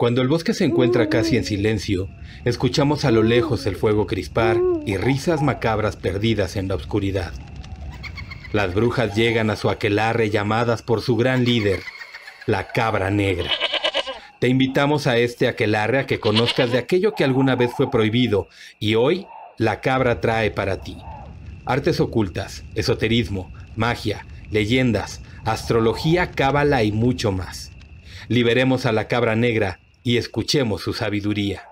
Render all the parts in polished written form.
Cuando el bosque se encuentra casi en silencio, escuchamos a lo lejos el fuego crispar y risas macabras perdidas en la oscuridad. Las brujas llegan a su aquelarre llamadas por su gran líder, la Cabra Negra. Te invitamos a este aquelarre a que conozcas de aquello que alguna vez fue prohibido y hoy la cabra trae para ti. Artes ocultas, esoterismo, magia, leyendas, astrología, cábala y mucho más. Liberemos a la Cabra Negra y escuchemos su sabiduría.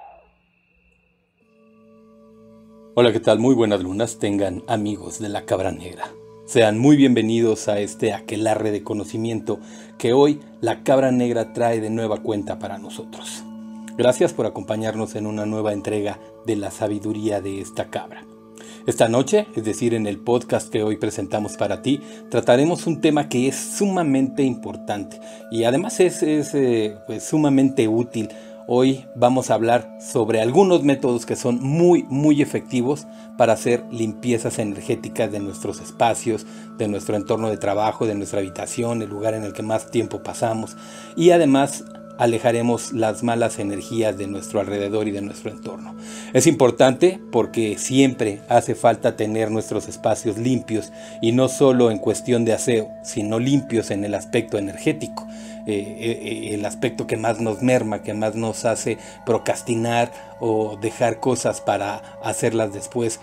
Hola, ¿qué tal? Muy buenas lunas tengan amigos de la Cabra Negra. Sean muy bienvenidos a este aquelarre de conocimiento que hoy la Cabra Negra trae de nueva cuenta para nosotros. Gracias por acompañarnos en una nueva entrega de la sabiduría de esta cabra. Esta noche, es decir, en el podcast que hoy presentamos para ti, trataremos un tema que es sumamente importante y además es sumamente útil. Hoy vamos a hablar sobre algunos métodos que son muy efectivos para hacer limpiezas energéticas de nuestros espacios, de nuestro entorno de trabajo, de nuestra habitación, el lugar en el que más tiempo pasamos, y además alejaremos las malas energías de nuestro alrededor y de nuestro entorno. Es importante porque siempre hace falta tener nuestros espacios limpios y no solo en cuestión de aseo, sino limpios en el aspecto energético. El aspecto que más nos merma, que más nos hace procrastinar o dejar cosas para hacerlas después.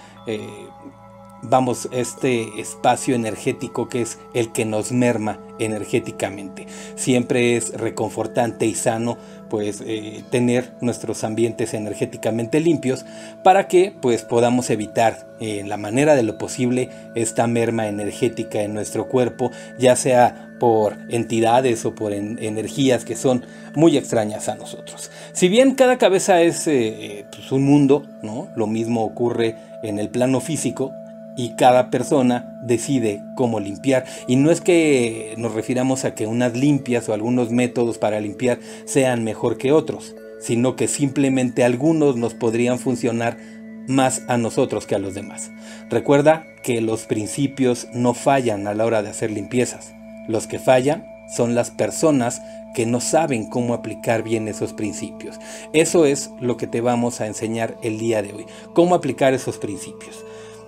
Este espacio energético que es el que nos merma energéticamente. Siempre es reconfortante y sano tener nuestros ambientes energéticamente limpios para que podamos evitar en la manera de lo posible esta merma energética en nuestro cuerpo, ya sea por entidades o por energías que son muy extrañas a nosotros. Si bien cada cabeza es un mundo, ¿no? Lo mismo ocurre en el plano físico y cada persona decide cómo limpiar. Y no es que nos refiramos a que unas limpias o algunos métodos para limpiar sean mejor que otros, sino que simplemente algunos nos podrían funcionar más a nosotros que a los demás. Recuerda que los principios no fallan a la hora de hacer limpiezas. Los que fallan son las personas que no saben cómo aplicar bien esos principios. Eso es lo que te vamos a enseñar el día de hoy, cómo aplicar esos principios.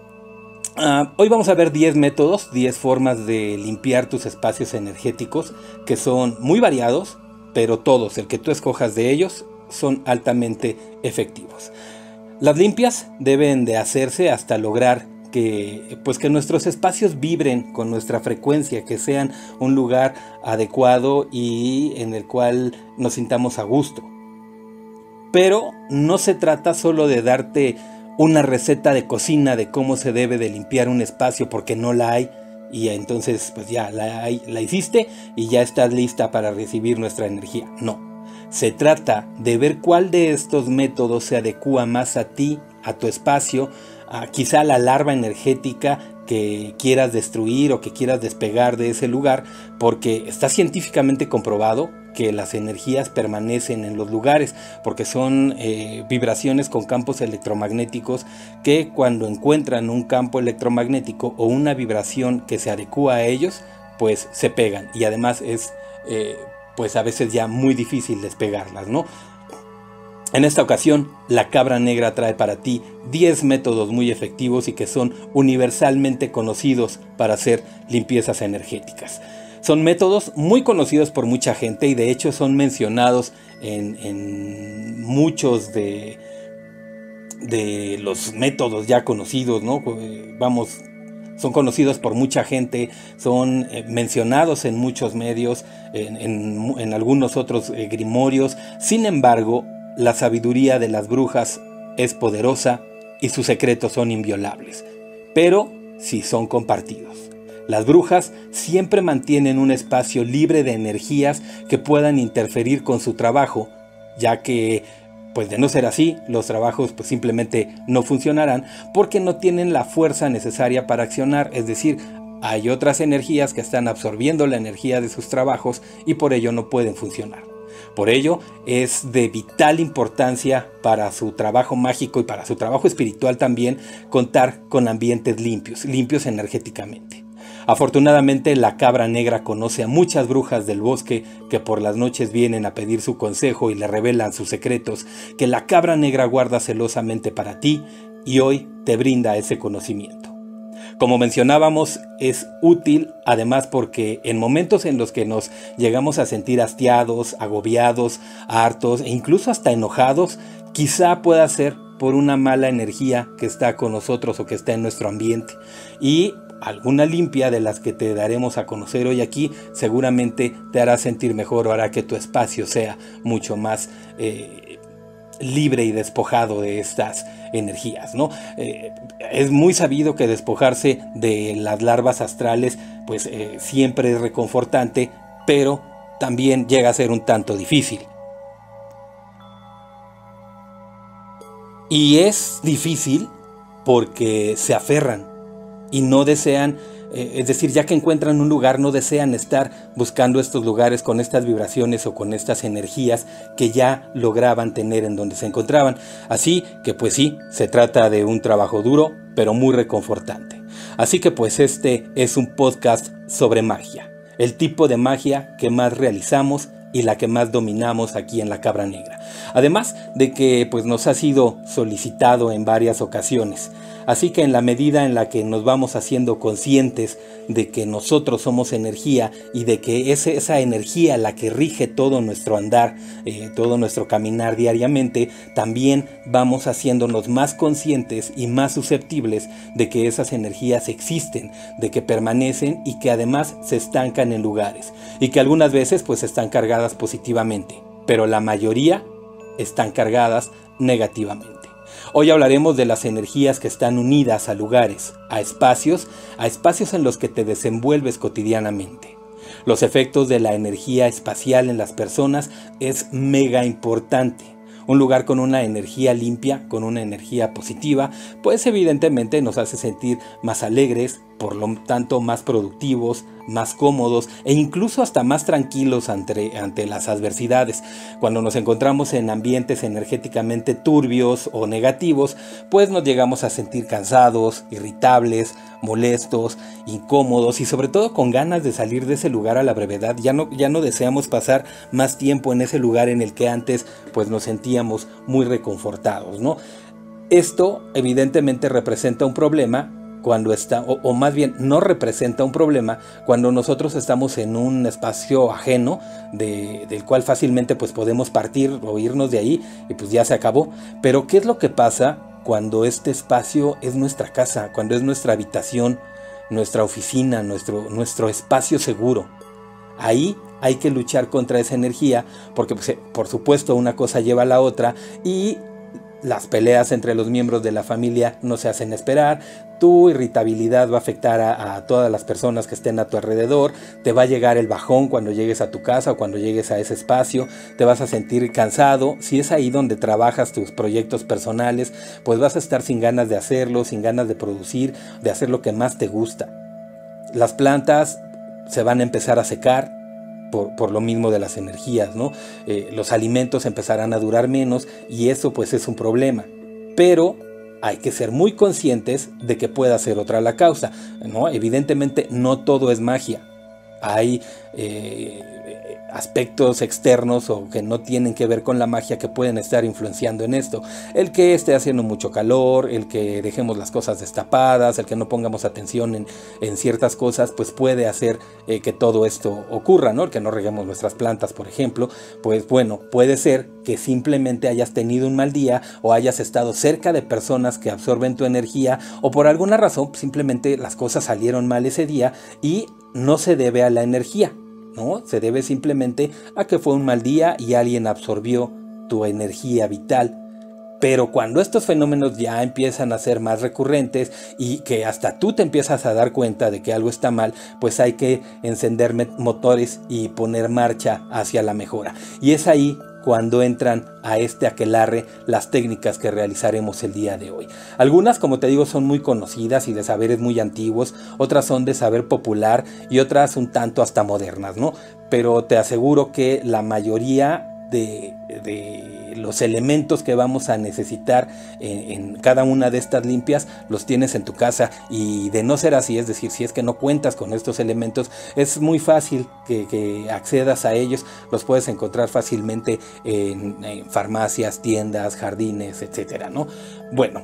Hoy vamos a ver 10 métodos, 10 formas de limpiar tus espacios energéticos que son muy variados, pero todos, el que tú escojas de ellos, son altamente efectivos. Las limpias deben de hacerse hasta lograr que nuestros espacios vibren con nuestra frecuencia, que sean un lugar adecuado y en el cual nos sintamos a gusto. Pero no se trata solo de darte una receta de cocina de cómo se debe de limpiar un espacio, porque no la hay, y entonces ya la hiciste y ya estás lista para recibir nuestra energía. No, se trata de ver cuál de estos métodos se adecua más a ti, a tu espacio, quizá a la larva energética que quieras destruir o que quieras despegar de ese lugar, porque está científicamente comprobado que las energías permanecen en los lugares, porque son vibraciones con campos electromagnéticos que cuando encuentran un campo electromagnético o una vibración que se adecua a ellos, se pegan, y además es a veces ya muy difícil despegarlas, ¿no? En esta ocasión, la Cabra Negra trae para ti 10 métodos muy efectivos y que son universalmente conocidos para hacer limpiezas energéticas. Son métodos muy conocidos por mucha gente y de hecho son mencionados en muchos de los métodos ya conocidos, ¿no? Son conocidos por mucha gente, son mencionados en muchos medios, en algunos otros grimorios. Sin embargo, la sabiduría de las brujas es poderosa y sus secretos son inviolables, pero si son compartidos. Las brujas siempre mantienen un espacio libre de energías que puedan interferir con su trabajo, ya que, de no ser así, los trabajos simplemente no funcionarán porque no tienen la fuerza necesaria para accionar, es decir, hay otras energías que están absorbiendo la energía de sus trabajos y por ello no pueden funcionar. Por ello es de vital importancia para su trabajo mágico y para su trabajo espiritual también contar con ambientes limpios energéticamente. Afortunadamente la cabra negra conoce a muchas brujas del bosque que por las noches vienen a pedir su consejo y le revelan sus secretos que la cabra negra guarda celosamente para ti y hoy te brinda ese conocimiento. Como mencionábamos, es útil además porque en momentos en los que nos llegamos a sentir hastiados, agobiados, hartos e incluso hasta enojados, quizá pueda ser por una mala energía que está con nosotros o que está en nuestro ambiente. Y alguna limpia de las que te daremos a conocer hoy aquí seguramente te hará sentir mejor o hará que tu espacio sea mucho más libre y despojado de estas energías, ¿no? Es muy sabido que despojarse de las larvas astrales pues siempre es reconfortante, pero también llega a ser un tanto difícil. Y es difícil porque se aferran y no desean, es decir, ya que encuentran un lugar, no desean estar buscando estos lugares con estas vibraciones o con estas energías que ya lograban tener en donde se encontraban. Así que pues sí, se trata de un trabajo duro, pero muy reconfortante. Así que pues este es un podcast sobre magia, el tipo de magia que más realizamos y la que más dominamos aquí en La Cabra Negra. Además de que pues nos ha sido solicitado en varias ocasiones. Así que en la medida en la que nos vamos haciendo conscientes de que nosotros somos energía y de que es esa energía la que rige todo nuestro andar, todo nuestro caminar diariamente, también vamos haciéndonos más conscientes y más susceptibles de que esas energías existen, de que permanecen y que además se estancan en lugares y que algunas veces pues están cargadas positivamente, pero la mayoría están cargadas negativamente. Hoy hablaremos de las energías que están unidas a lugares, a espacios en los que te desenvuelves cotidianamente. Los efectos de la energía espacial en las personas es mega importante. Un lugar con una energía limpia, con una energía positiva, pues evidentemente nos hace sentir más alegres, por lo tanto más productivos, más cómodos e incluso hasta más tranquilos ante las adversidades. Cuando nos encontramos en ambientes energéticamente turbios o negativos, pues nos llegamos a sentir cansados, irritables, molestos, incómodos y sobre todo con ganas de salir de ese lugar a la brevedad. Ya no deseamos pasar más tiempo en ese lugar en el que antes pues nos sentíamos muy reconfortados, ¿no? Esto evidentemente representa un problema cuando está, o más bien no representa un problema cuando nosotros estamos en un espacio ajeno del cual fácilmente pues podemos partir o irnos de ahí y pues ya se acabó. Pero ¿qué es lo que pasa cuando este espacio es nuestra casa, cuando es nuestra habitación, nuestra oficina, nuestro espacio seguro? Ahí hay que luchar contra esa energía porque pues, por supuesto una cosa lleva a la otra y las peleas entre los miembros de la familia no se hacen esperar. Tu irritabilidad va a afectar a todas las personas que estén a tu alrededor. Te va a llegar el bajón cuando llegues a tu casa o cuando llegues a ese espacio. Te vas a sentir cansado. Si es ahí donde trabajas tus proyectos personales, pues vas a estar sin ganas de hacerlo, sin ganas de producir, de hacer lo que más te gusta. Las plantas se van a empezar a secar por lo mismo de las energías, ¿no? Los alimentos empezarán a durar menos y eso pues es un problema. Pero hay que ser muy conscientes de que pueda ser otra la causa, ¿no? Evidentemente no todo es magia. Hay aspectos externos o que no tienen que ver con la magia que pueden estar influenciando en esto. El que esté haciendo mucho calor, el que dejemos las cosas destapadas, el que no pongamos atención en ciertas cosas, pues puede hacer que todo esto ocurra, ¿no? El que no reguemos nuestras plantas, por ejemplo, pues bueno, puede ser que simplemente hayas tenido un mal día o hayas estado cerca de personas que absorben tu energía o por alguna razón simplemente las cosas salieron mal ese día y no se debe a la energía, ¿no? Se debe simplemente a que fue un mal día y alguien absorbió tu energía vital. Pero cuando estos fenómenos ya empiezan a ser más recurrentes y que hasta tú te empiezas a dar cuenta de que algo está mal, pues hay que encender motores y poner marcha hacia la mejora. Y es ahí cuando entran a este aquelarre las técnicas que realizaremos el día de hoy. Algunas, como te digo, son muy conocidas y de saberes muy antiguos, otras son de saber popular y otras un tanto hasta modernas, ¿no? Pero te aseguro que la mayoría de los elementos que vamos a necesitar en cada una de estas limpias los tienes en tu casa, y de no ser así, es decir, si es que no cuentas con estos elementos, es muy fácil que accedas a ellos. Los puedes encontrar fácilmente en farmacias, tiendas, jardines, etcétera, ¿no? Bueno,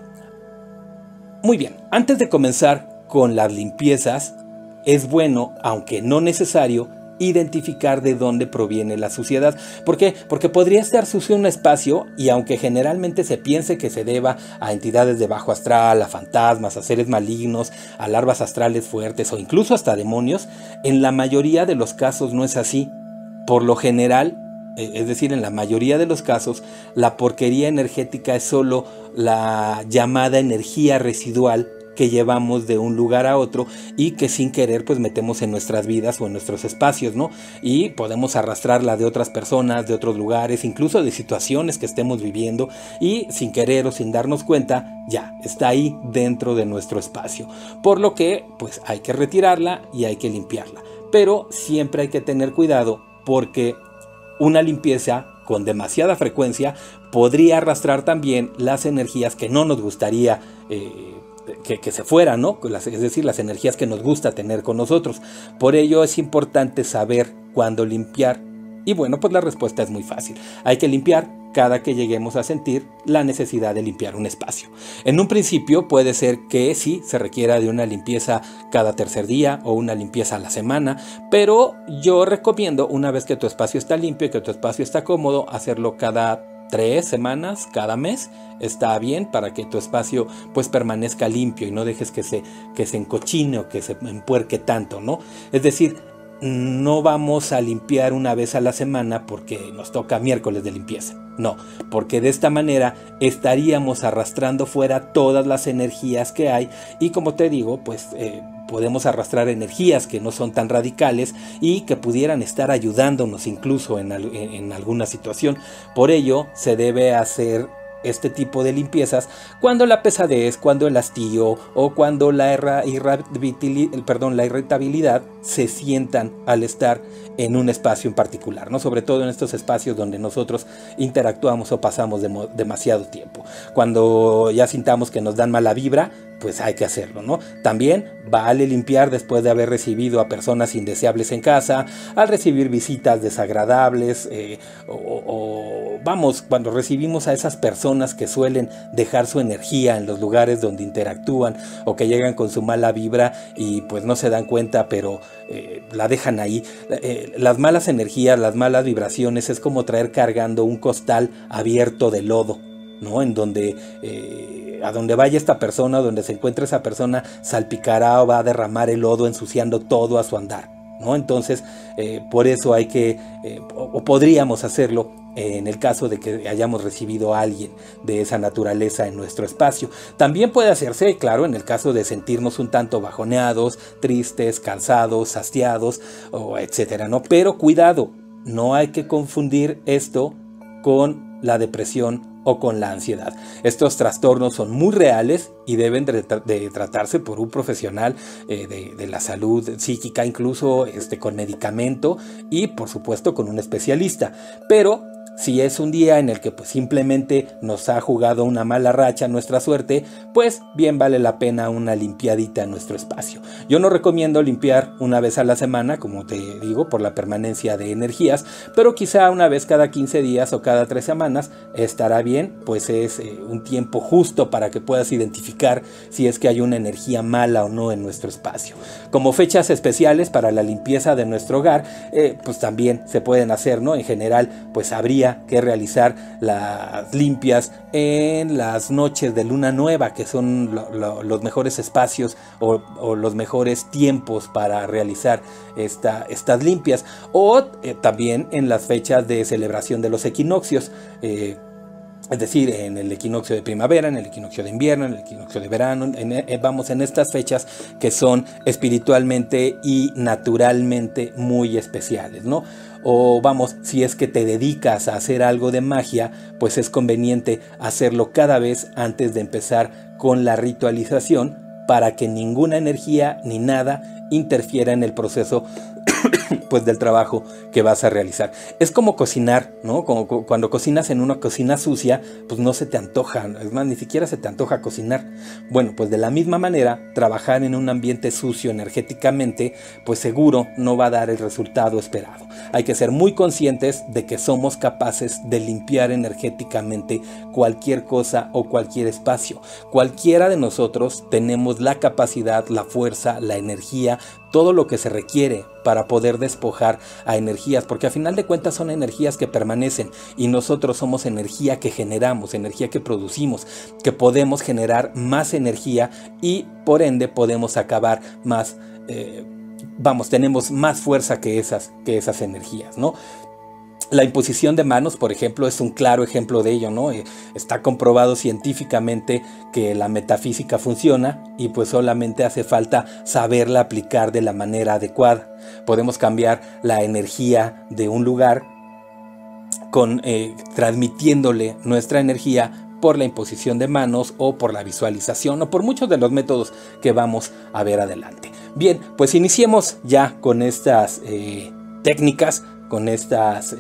muy bien, antes de comenzar con las limpiezas, es bueno, aunque no necesario, identificar de dónde proviene la suciedad. ¿Por qué? Porque podría estar sucio un espacio, y aunque generalmente se piense que se deba a entidades de bajo astral, a fantasmas, a seres malignos, a larvas astrales fuertes o incluso hasta demonios, en la mayoría de los casos no es así. Por lo general, es decir, en la mayoría de los casos, la porquería energética es solo la llamada energía residual que llevamos de un lugar a otro y que sin querer pues metemos en nuestras vidas o en nuestros espacios, ¿no? Y podemos arrastrarla de otras personas, de otros lugares, incluso de situaciones que estemos viviendo, y sin querer o sin darnos cuenta ya está ahí dentro de nuestro espacio. Por lo que pues hay que retirarla y hay que limpiarla. Pero siempre hay que tener cuidado, porque una limpieza con demasiada frecuencia podría arrastrar también las energías que no nos gustaría que se fueran, ¿no? Es decir, las energías que nos gusta tener con nosotros. Por ello es importante saber cuándo limpiar. Y bueno, pues la respuesta es muy fácil. Hay que limpiar cada que lleguemos a sentir la necesidad de limpiar un espacio. En un principio puede ser que sí se requiera de una limpieza cada tercer día o una limpieza a la semana, pero yo recomiendo, una vez que tu espacio está limpio y que tu espacio está cómodo, hacerlo cada 3 semanas, cada mes. Está bien para que tu espacio pues permanezca limpio y no dejes que se encochine o que se empuerque tanto, ¿no? Es decir, no vamos a limpiar una vez a la semana porque nos toca miércoles de limpieza. No, porque de esta manera estaríamos arrastrando fuera todas las energías que hay, y como te digo, pues podemos arrastrar energías que no son tan radicales y que pudieran estar ayudándonos incluso en alguna situación. Por ello se debe hacer este tipo de limpiezas cuando la pesadez, cuando el hastío o cuando la irritabilidad se sientan al estar en un espacio en particular, ¿no? Sobre todo en estos espacios donde nosotros interactuamos o pasamos demasiado tiempo. Cuando ya sintamos que nos dan mala vibra, pues hay que hacerlo, ¿no? También vale limpiar después de haber recibido a personas indeseables en casa, al recibir visitas desagradables, cuando recibimos a esas personas que suelen dejar su energía en los lugares donde interactúan, o que llegan con su mala vibra y pues no se dan cuenta, pero la dejan ahí. Las malas energías, las malas vibraciones es como traer cargando un costal abierto de lodo, ¿no? En donde a donde vaya esta persona, donde se encuentre esa persona, salpicará o va a derramar el lodo, ensuciando todo a su andar, ¿no? Entonces por eso hay que o podríamos hacerlo en el caso de que hayamos recibido a alguien de esa naturaleza en nuestro espacio. También puede hacerse, claro, en el caso de sentirnos un tanto bajoneados, tristes, cansados, hastiados, o etcétera, ¿no? Pero cuidado, no hay que confundir esto con la depresión o con la ansiedad. Estos trastornos son muy reales y deben de tratarse por un profesional de la salud psíquica, incluso con medicamento, y por supuesto con un especialista. Pero si es un día en el que pues simplemente nos ha jugado una mala racha nuestra suerte, pues bien vale la pena una limpiadita en nuestro espacio. Yo no recomiendo limpiar una vez a la semana, como te digo, por la permanencia de energías, pero quizá una vez cada 15 días o cada 3 semanas estará bien, pues es un tiempo justo para que puedas identificar si es que hay una energía mala o no en nuestro espacio. Como fechas especiales para la limpieza de nuestro hogar, pues también se pueden hacer, ¿no? En general, pues habría que realizar las limpias en las noches de luna nueva, que son los mejores espacios o los mejores tiempos para realizar estas limpias, o también en las fechas de celebración de los equinoccios, es decir, en el equinoccio de primavera, en el equinoccio de invierno, en el equinoccio de verano, vamos en estas fechas que son espiritualmente y naturalmente muy especiales, ¿no? O vamos, si es que te dedicas a hacer algo de magia, pues es conveniente hacerlo cada vez antes de empezar con la ritualización, para que ninguna energía ni nada interfiera en el proceso pues del trabajo que vas a realizar. Es como cocinar, ¿no? Como cuando cocinas en una cocina sucia, pues no se te antoja, es más, ni siquiera se te antoja cocinar. Bueno, pues de la misma manera, trabajar en un ambiente sucio energéticamente, pues seguro no va a dar el resultado esperado. Hay que ser muy conscientes de que somos capaces de limpiar energéticamente cualquier cosa o cualquier espacio. Cualquiera de nosotros tenemos la capacidad, la fuerza, la energía, todo lo que se requiere para poder despojar a energías, porque a final de cuentas son energías que permanecen y nosotros somos energía que generamos, energía que producimos, que podemos generar más energía y por ende podemos acabar más, tenemos más fuerza que esas energías, ¿no? La imposición de manos, por ejemplo, es un claro ejemplo de ello, ¿no? Está comprobado científicamente que la metafísica funciona y pues solamente hace falta saberla aplicar de la manera adecuada. Podemos cambiar la energía de un lugar transmitiéndole nuestra energía por la imposición de manos o por la visualización o por muchos de los métodos que vamos a ver adelante. Bien, pues iniciemos ya con estas técnicas, con estas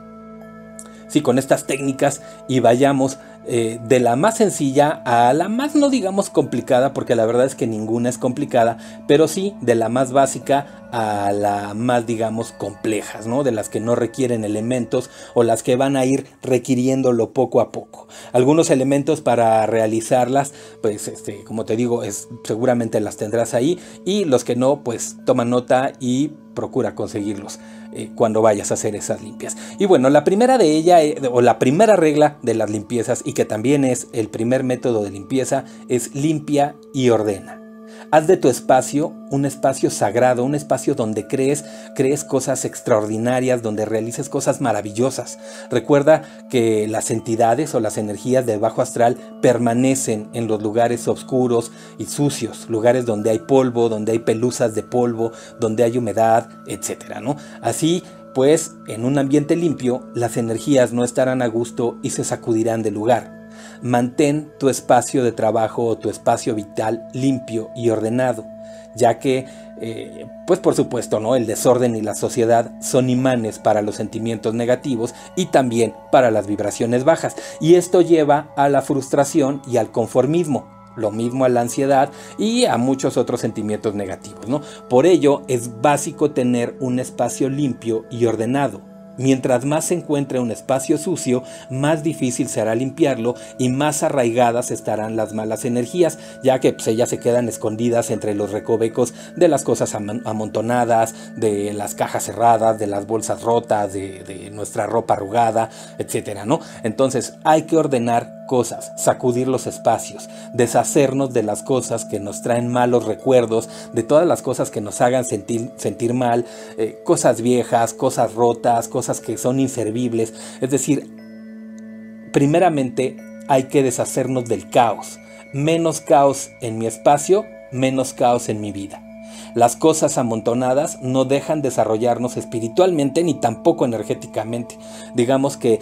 técnicas y vayamos de la más sencilla a la más, no digamos complicada, porque la verdad es que ninguna es complicada, pero sí de la más básica a la más, digamos, complejas, ¿no? De las que no requieren elementos o las que van a ir requiriéndolo poco a poco. Algunos elementos para realizarlas, pues como te digo, seguramente las tendrás ahí, y los que no, pues toma nota y procura conseguirlos cuando vayas a hacer esas limpias. Y bueno, la primera de ella, o la primera regla de las limpiezas, y que también es el primer método de limpieza, es limpia y ordena. Haz de tu espacio un espacio sagrado, un espacio donde crees cosas extraordinarias, donde realices cosas maravillosas. Recuerda que las entidades o las energías del bajo astral permanecen en los lugares oscuros y sucios, lugares donde hay polvo, donde hay pelusas de polvo, donde hay humedad, etcétera, ¿no? Así pues, en un ambiente limpio, las energías no estarán a gusto y se sacudirán del lugar. Mantén tu espacio de trabajo o tu espacio vital limpio y ordenado, ya que, pues por supuesto, ¿no? El desorden y la suciedad son imanes para los sentimientos negativos y también para las vibraciones bajas. Y esto lleva a la frustración y al conformismo. Lo mismo a la ansiedad y a muchos otros sentimientos negativos, ¿no? Por ello es básico tener un espacio limpio y ordenado. Mientras más se encuentre un espacio sucio, más difícil será limpiarlo y más arraigadas estarán las malas energías, ya que pues, ellas se quedan escondidas entre los recovecos de las cosas amontonadas, de las cajas cerradas, de las bolsas rotas, de nuestra ropa arrugada, etcétera, ¿no? Entonces hay que ordenar cosas, sacudir los espacios, deshacernos de las cosas que nos traen malos recuerdos, de todas las cosas que nos hagan sentir mal, cosas viejas, cosas rotas, cosas que son inservibles. Es decir, primeramente hay que deshacernos del caos. Menos caos en mi espacio, menos caos en mi vida. Las cosas amontonadas no dejan desarrollarnos espiritualmente ni tampoco energéticamente. Digamos que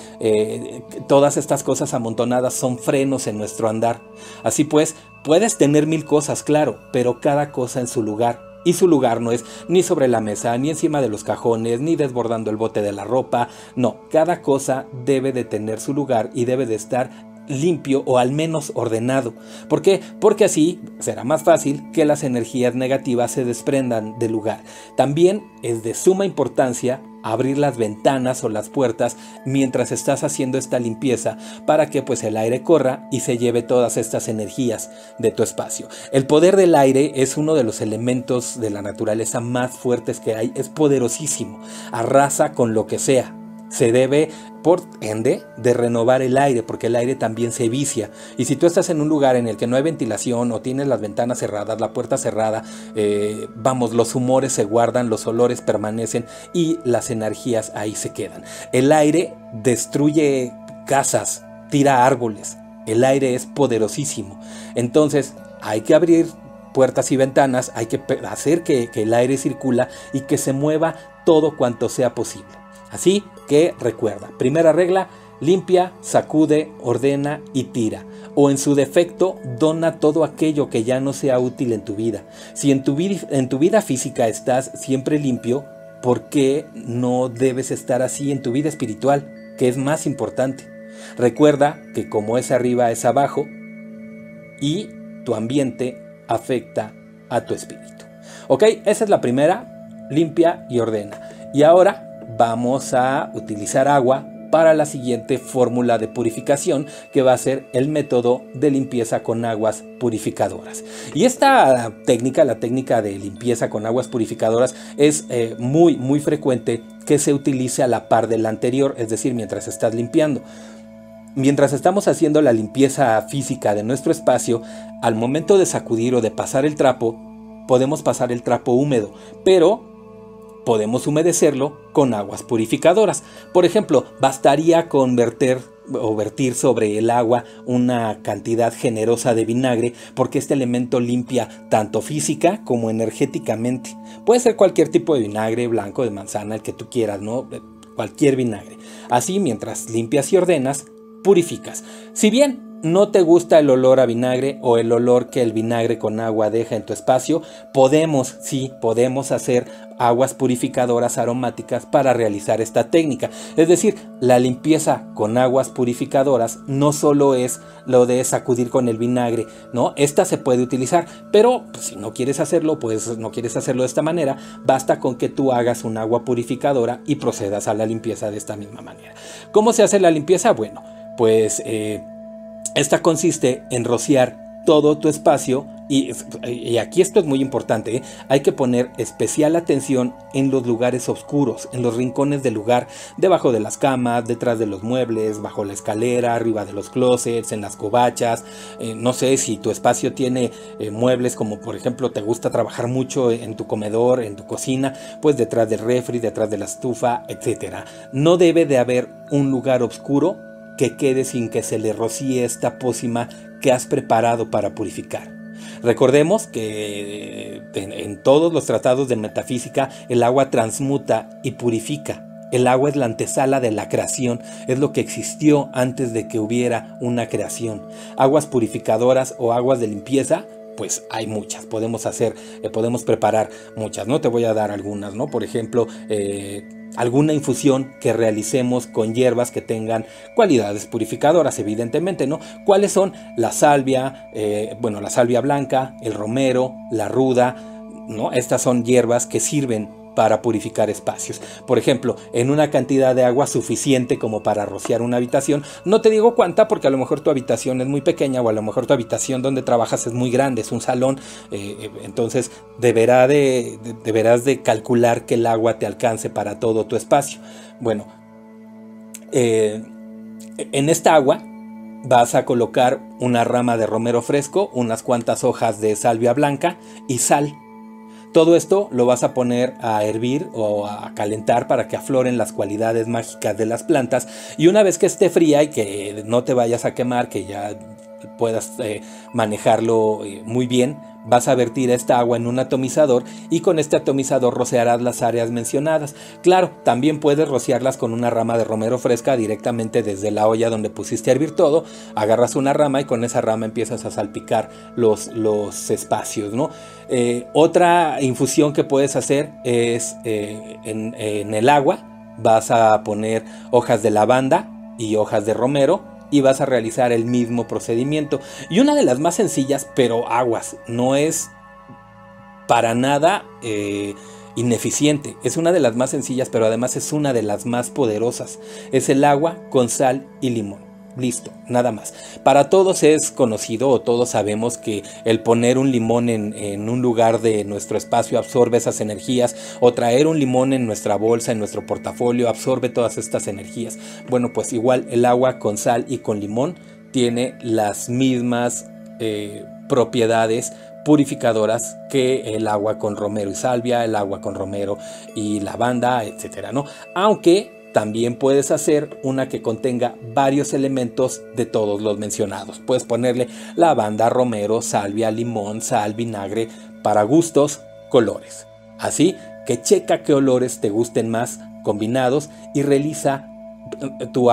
todas estas cosas amontonadas son frenos en nuestro andar. Así pues, puedes tener 1000 cosas, claro, pero cada cosa en su lugar. Y su lugar no es ni sobre la mesa, ni encima de los cajones, ni desbordando el bote de la ropa. No, cada cosa debe de tener su lugar y debe de estar limpio o al menos ordenado. ¿Por qué? Porque así será más fácil que las energías negativas se desprendan del lugar. También es de suma importancia abrir las ventanas o las puertas mientras estás haciendo esta limpieza para que pues el aire corra y se lleve todas estas energías de tu espacio. El poder del aire es uno de los elementos de la naturaleza más fuertes que hay, es poderosísimo, arrasa con lo que sea. Se debe, por ende, de renovar el aire, porque el aire también se vicia. Y si tú estás en un lugar en el que no hay ventilación o tienes las ventanas cerradas, la puerta cerrada, los humores se guardan, los olores permanecen y las energías ahí se quedan. El aire destruye casas, tira árboles. El aire es poderosísimo. Entonces, hay que abrir puertas y ventanas, hay que hacer que el aire circula y que se mueva todo cuanto sea posible. Así que recuerda, primera regla, limpia, sacude, ordena y tira. O en su defecto, dona todo aquello que ya no sea útil en tu vida. Si en tu vida física estás siempre limpio, por qué no debes estar así en tu vida espiritual, que es más importante. Recuerda que como es arriba es abajo y tu ambiente afecta a tu espíritu. Ok, esa es la primera, limpia y ordena. Y ahora vamos a utilizar agua para la siguiente fórmula de purificación, que va a ser el método de limpieza con aguas purificadoras. Y esta técnica, la técnica de limpieza con aguas purificadoras, es muy frecuente que se utilice a la par de la anterior, es decir, mientras estás limpiando. Mientras estamos haciendo la limpieza física de nuestro espacio, al momento de sacudir o de pasar el trapo, podemos pasar el trapo húmedo, pero podemos humedecerlo con aguas purificadoras. Por ejemplo, bastaría con vertir sobre el agua una cantidad generosa de vinagre, porque este elemento limpia tanto física como energéticamente. Puede ser cualquier tipo de vinagre, blanco, de manzana, el que tú quieras, ¿no? Cualquier vinagre. Así, mientras limpias y ordenas, purificas. Si bien no te gusta el olor a vinagre o el olor que el vinagre con agua deja en tu espacio, podemos hacer aguas purificadoras aromáticas para realizar esta técnica. Es decir, la limpieza con aguas purificadoras no solo es lo de sacudir con el vinagre, ¿no? Esta se puede utilizar, pero pues, si no quieres hacerlo, pues no quieres hacerlo de esta manera, basta con que tú hagas un agua purificadora y procedas a la limpieza de esta misma manera. ¿Cómo se hace la limpieza? Bueno, pues esta consiste en rociar todo tu espacio y aquí esto es muy importante, ¿eh? Hay que poner especial atención en los lugares oscuros, en los rincones del lugar, debajo de las camas, detrás de los muebles, bajo la escalera, arriba de los closets, en las covachas. No sé si tu espacio tiene muebles como por ejemplo te gusta trabajar mucho en tu comedor, en tu cocina, pues detrás del refri, detrás de la estufa, etcétera. No debe de haber un lugar oscuro que quede sin que se le rocíe esta pócima que has preparado para purificar. Recordemos que en todos los tratados de metafísica el agua transmuta y purifica. El agua es la antesala de la creación, es lo que existió antes de que hubiera una creación. Aguas purificadoras o aguas de limpieza, pues hay muchas, podemos preparar muchas, ¿no? Te voy a dar algunas, ¿no? Por ejemplo, alguna infusión que realicemos con hierbas que tengan cualidades purificadoras, evidentemente, ¿no? ¿Cuáles son? La salvia, la salvia blanca, el romero, la ruda, ¿no? Estas son hierbas que sirven para purificar espacios. Por ejemplo, en una cantidad de agua suficiente como para rociar una habitación. No te digo cuánta porque a lo mejor tu habitación es muy pequeña o a lo mejor tu habitación donde trabajas es muy grande, es un salón. Entonces deberás de calcular que el agua te alcance para todo tu espacio. Bueno, en esta agua vas a colocar una rama de romero fresco, unas cuantas hojas de salvia blanca y sal. Todo esto lo vas a poner a hervir o a calentar para que afloren las cualidades mágicas de las plantas, y una vez que esté fría y que no te vayas a quemar, que ya puedas manejarlo muy bien, vas a vertir esta agua en un atomizador y con este atomizador rociarás las áreas mencionadas. Claro, también puedes rociarlas con una rama de romero fresca directamente desde la olla donde pusiste a hervir todo. Agarras una rama y con esa rama empiezas a salpicar los espacios, ¿no? Otra infusión que puedes hacer es en el agua vas a poner hojas de lavanda y hojas de romero y vas a realizar el mismo procedimiento. Y una de las más sencillas, pero aguas, no es para nada ineficiente. Es una de las más sencillas, pero además es una de las más poderosas. Es el agua con sal y limón. Listo, nada más. Para todos es conocido o todos sabemos que el poner un limón en un lugar de nuestro espacio absorbe esas energías, o traer un limón en nuestra bolsa, en nuestro portafolio, absorbe todas estas energías. Bueno, pues igual el agua con sal y con limón tiene las mismas propiedades purificadoras que el agua con romero y salvia, el agua con romero y lavanda, etcétera, ¿no? Aunque también puedes hacer una que contenga varios elementos de todos los mencionados. Puedes ponerle lavanda, romero, salvia, limón, sal, vinagre, para gustos, colores. Así que checa qué olores te gusten más combinados y realiza tu agua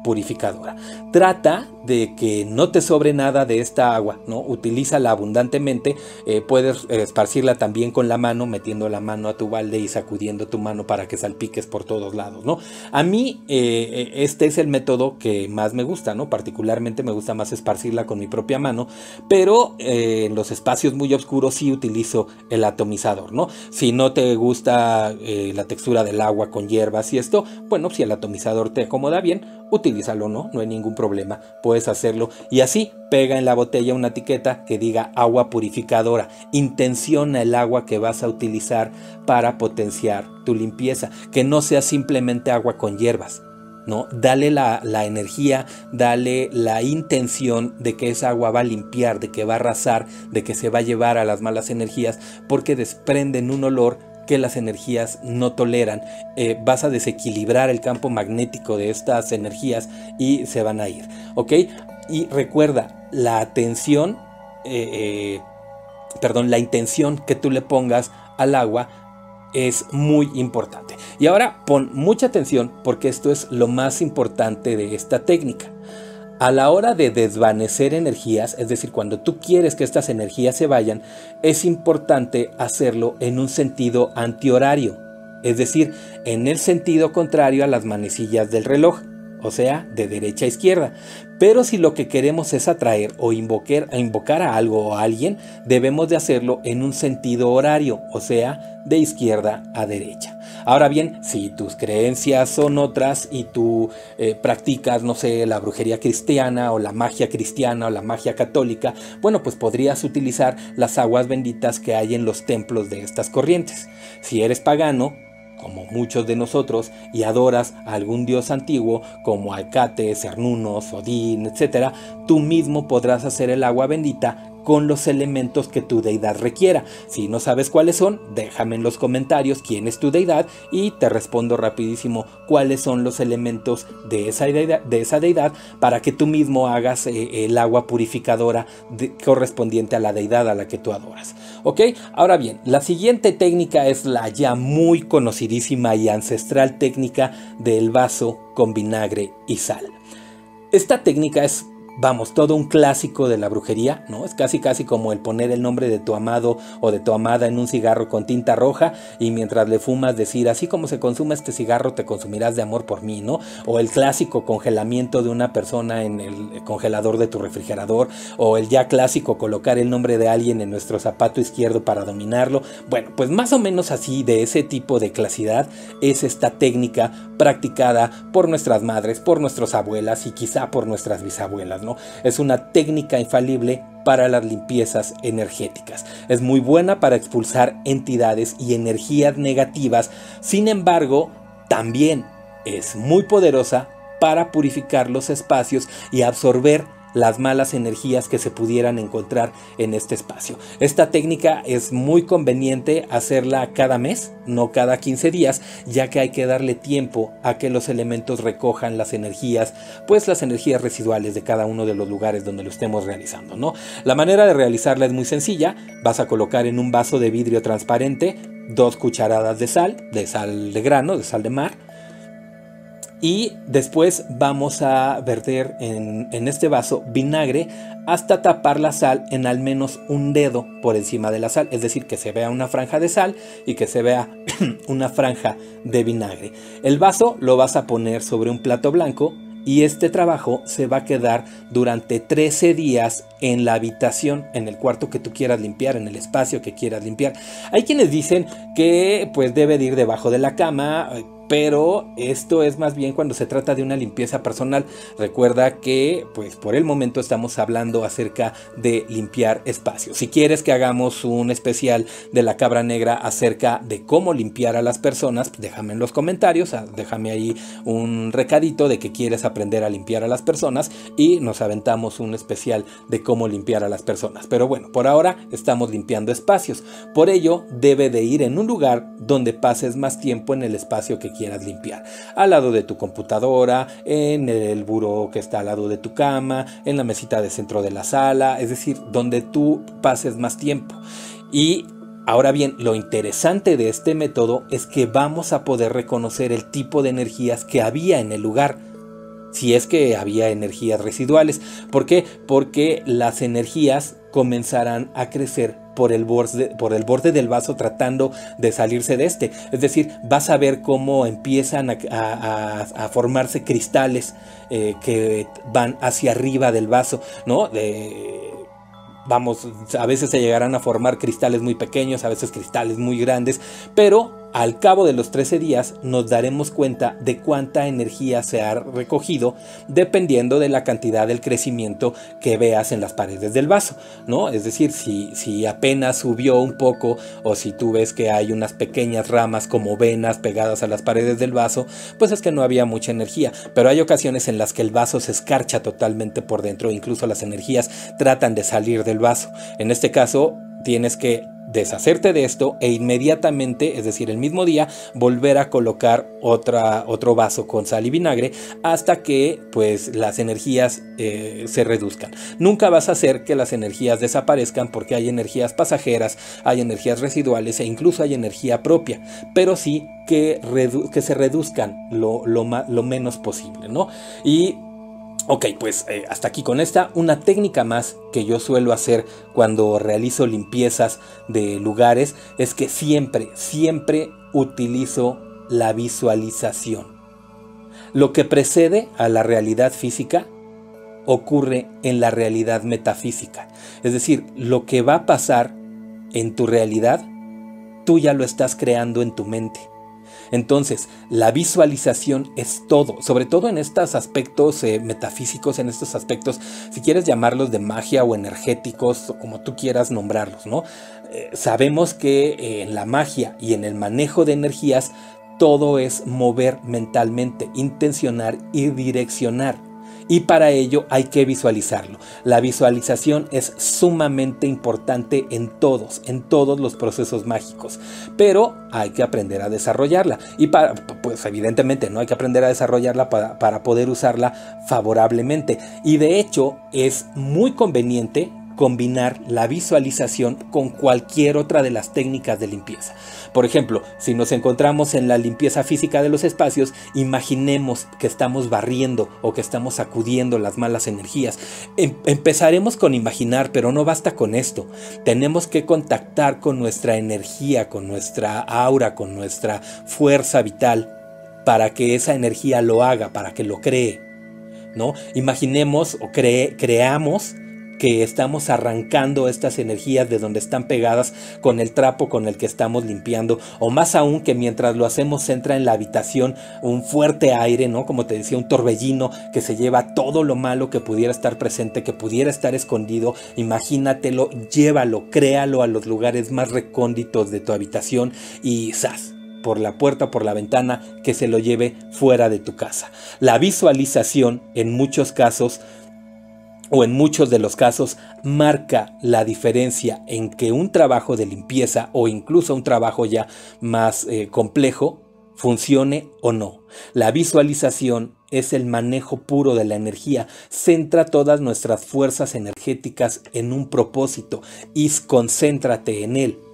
purificadora. Trata de que no te sobre nada de esta agua, ¿no? Utilízala abundantemente. Puedes esparcirla también con la mano, metiendo la mano a tu balde y sacudiendo tu mano para que salpiques por todos lados, ¿no? A mí este es el método que más me gusta, ¿no? Particularmente me gusta más esparcirla con mi propia mano, pero en los espacios muy oscuros sí utilizo el atomizador, ¿no? Si no te gusta la textura del agua con hierbas y esto, bueno, si el atomizador te acomoda bien, utilízalo, ¿no? No hay ningún problema, puedes hacerlo. Y así pega en la botella una etiqueta que diga agua purificadora. Intenciona el agua que vas a utilizar para potenciar tu limpieza, que no sea simplemente agua con hierbas, ¿no? Dale la energía, dale la intención de que esa agua va a limpiar, de que va a arrasar, de que se va a llevar a las malas energías, porque desprenden un olor que las energías no toleran. Vas a desequilibrar el campo magnético de estas energías y se van a ir, ¿ok? Y recuerda, la atención, la intención que tú le pongas al agua es muy importante. Y ahora pon mucha atención, porque esto es lo más importante de esta técnica. A la hora de desvanecer energías, es decir, cuando tú quieres que estas energías se vayan, es importante hacerlo en un sentido antihorario, es decir, en el sentido contrario a las manecillas del reloj, o sea, de derecha a izquierda. Pero si lo que queremos es atraer o invocar a algo o a alguien, debemos de hacerlo en un sentido horario, o sea, de izquierda a derecha. Ahora bien, si tus creencias son otras y tú practicas, no sé, la brujería cristiana o la magia cristiana o la magia católica, bueno, pues podrías utilizar las aguas benditas que hay en los templos de estas corrientes. Si eres pagano, como muchos de nosotros, y adoras a algún dios antiguo como Alcate, Cernunnos, Odín, etc., tú mismo podrás hacer el agua bendita con los elementos que tu deidad requiera. Si no sabes cuáles son, déjame en los comentarios quién es tu deidad y te respondo rapidísimo cuáles son los elementos de esa deidad para que tú mismo hagas el agua purificadora correspondiente a la deidad a la que tú adoras. ¿Ok? Ahora bien, la siguiente técnica es la ya muy conocidísima y ancestral técnica del vaso con vinagre y sal. Esta técnica es, vamos, todo un clásico de la brujería, ¿no? Es casi como el poner el nombre de tu amado o de tu amada en un cigarro con tinta roja y mientras le fumas decir, así como se consume este cigarro te consumirás de amor por mí, ¿no? O el clásico congelamiento de una persona en el congelador de tu refrigerador, o el ya clásico colocar el nombre de alguien en nuestro zapato izquierdo para dominarlo. Bueno, pues más o menos así, de ese tipo de clasidad es esta técnica practicada por nuestras madres, por nuestras abuelas y quizá por nuestras bisabuelas, ¿no? Es una técnica infalible para las limpiezas energéticas. Es muy buena para expulsar entidades y energías negativas. Sin embargo, también es muy poderosa para purificar los espacios y absorber las malas energías que se pudieran encontrar en este espacio. Esta técnica es muy conveniente hacerla cada mes, no cada 15 días, ya que hay que darle tiempo a que los elementos recojan las energías, pues las energías residuales de cada uno de los lugares donde lo estemos realizando, ¿no? La manera de realizarla es muy sencilla. Vas a colocar en un vaso de vidrio transparente 2 cucharadas de sal de grano, de sal de mar. Y después vamos a verter en este vaso vinagre hasta tapar la sal en al menos un dedo por encima de la sal. Es decir, que se vea una franja de sal y que se vea una franja de vinagre. El vaso lo vas a poner sobre un plato blanco y este trabajo se va a quedar durante 13 días en la habitación, en el cuarto que tú quieras limpiar, en el espacio que quieras limpiar. Hay quienes dicen que pues debe de ir debajo de la cama, pero esto es más bien cuando se trata de una limpieza personal. Recuerda que pues por el momento estamos hablando acerca de limpiar espacios. Si quieres que hagamos un especial de la cabra negra acerca de cómo limpiar a las personas, déjame en los comentarios, déjame ahí un recadito de que quieres aprender a limpiar a las personas y nos aventamos un especial de cómo limpiar a las personas. Pero bueno, por ahora estamos limpiando espacios. Por ello debe de ir en un lugar donde pases más tiempo en el espacio que quieras limpiar, al lado de tu computadora, en el buró que está al lado de tu cama, en la mesita de centro de la sala, es decir, donde tú pases más tiempo. Y ahora bien, lo interesante de este método es que vamos a poder reconocer el tipo de energías que había en el lugar. si es que había energías residuales. ¿Por qué? Porque las energías comenzarán a crecer por el borde del vaso, tratando de salirse de este. Es decir, vas a ver cómo empiezan a formarse cristales que van hacia arriba del vaso, ¿no? Vamos, a veces se llegarán a formar cristales muy pequeños, a veces cristales muy grandes, pero al cabo de los 13 días nos daremos cuenta de cuánta energía se ha recogido dependiendo de la cantidad del crecimiento que veas en las paredes del vaso, ¿no? Es decir, si apenas subió un poco, o si tú ves que hay unas pequeñas ramas como venas pegadas a las paredes del vaso, pues es que no había mucha energía. Pero hay ocasiones en las que el vaso se escarcha totalmente por dentro, incluso las energías tratan de salir del vaso. En este caso tienes que deshacerte de esto e inmediatamente, es decir, el mismo día, volver a colocar otro vaso con sal y vinagre hasta que pues las energías se reduzcan. Nunca vas a hacer que las energías desaparezcan, porque hay energías pasajeras, hay energías residuales e incluso hay energía propia, pero sí que se reduzcan lo menos posible, ¿no? Y ok, pues hasta aquí con esta. Una técnica más que yo suelo hacer cuando realizo limpiezas de lugares es que siempre utilizo la visualización. Lo que precede a la realidad física ocurre en la realidad metafísica. Es decir, lo que va a pasar en tu realidad, tú ya lo estás creando en tu mente. Entonces, la visualización es todo, sobre todo en estos aspectos metafísicos, en estos aspectos, si quieres llamarlos de magia o energéticos, o como tú quieras nombrarlos, ¿no? Sabemos que en la magia y en el manejo de energías, todo es mover mentalmente, intencionar y direccionar. Y para ello hay que visualizarlo. La visualización es sumamente importante en todos los procesos mágicos, pero hay que aprender a desarrollarla. Y pues evidentemente no hay que aprender a desarrollarla para poder usarla favorablemente. Y de hecho es muy conveniente combinar la visualización con cualquier otra de las técnicas de limpieza. Por ejemplo, si nos encontramos en la limpieza física de los espacios, imaginemos que estamos barriendo o que estamos sacudiendo las malas energías. Empezaremos con imaginar, pero no basta con esto. Tenemos que contactar con nuestra energía, con nuestra aura, con nuestra fuerza vital, para que esa energía lo haga, para que lo cree, ¿no? Imaginemos o creamos que estamos arrancando estas energías de donde están pegadas con el trapo con el que estamos limpiando, o más aún que mientras lo hacemos entra en la habitación un fuerte aire, ¿no? Como te decía, un torbellino que se lleva todo lo malo que pudiera estar presente, que pudiera estar escondido. Imagínatelo, llévalo, créalo a los lugares más recónditos de tu habitación y ¡zas!, por la puerta, por la ventana, que se lo lleve fuera de tu casa. La visualización en muchos casos, o en muchos de los casos, marca la diferencia en que un trabajo de limpieza o incluso un trabajo ya más complejo funcione o no. La visualización es el manejo puro de la energía. Centra todas nuestras fuerzas energéticas en un propósito y concéntrate en él.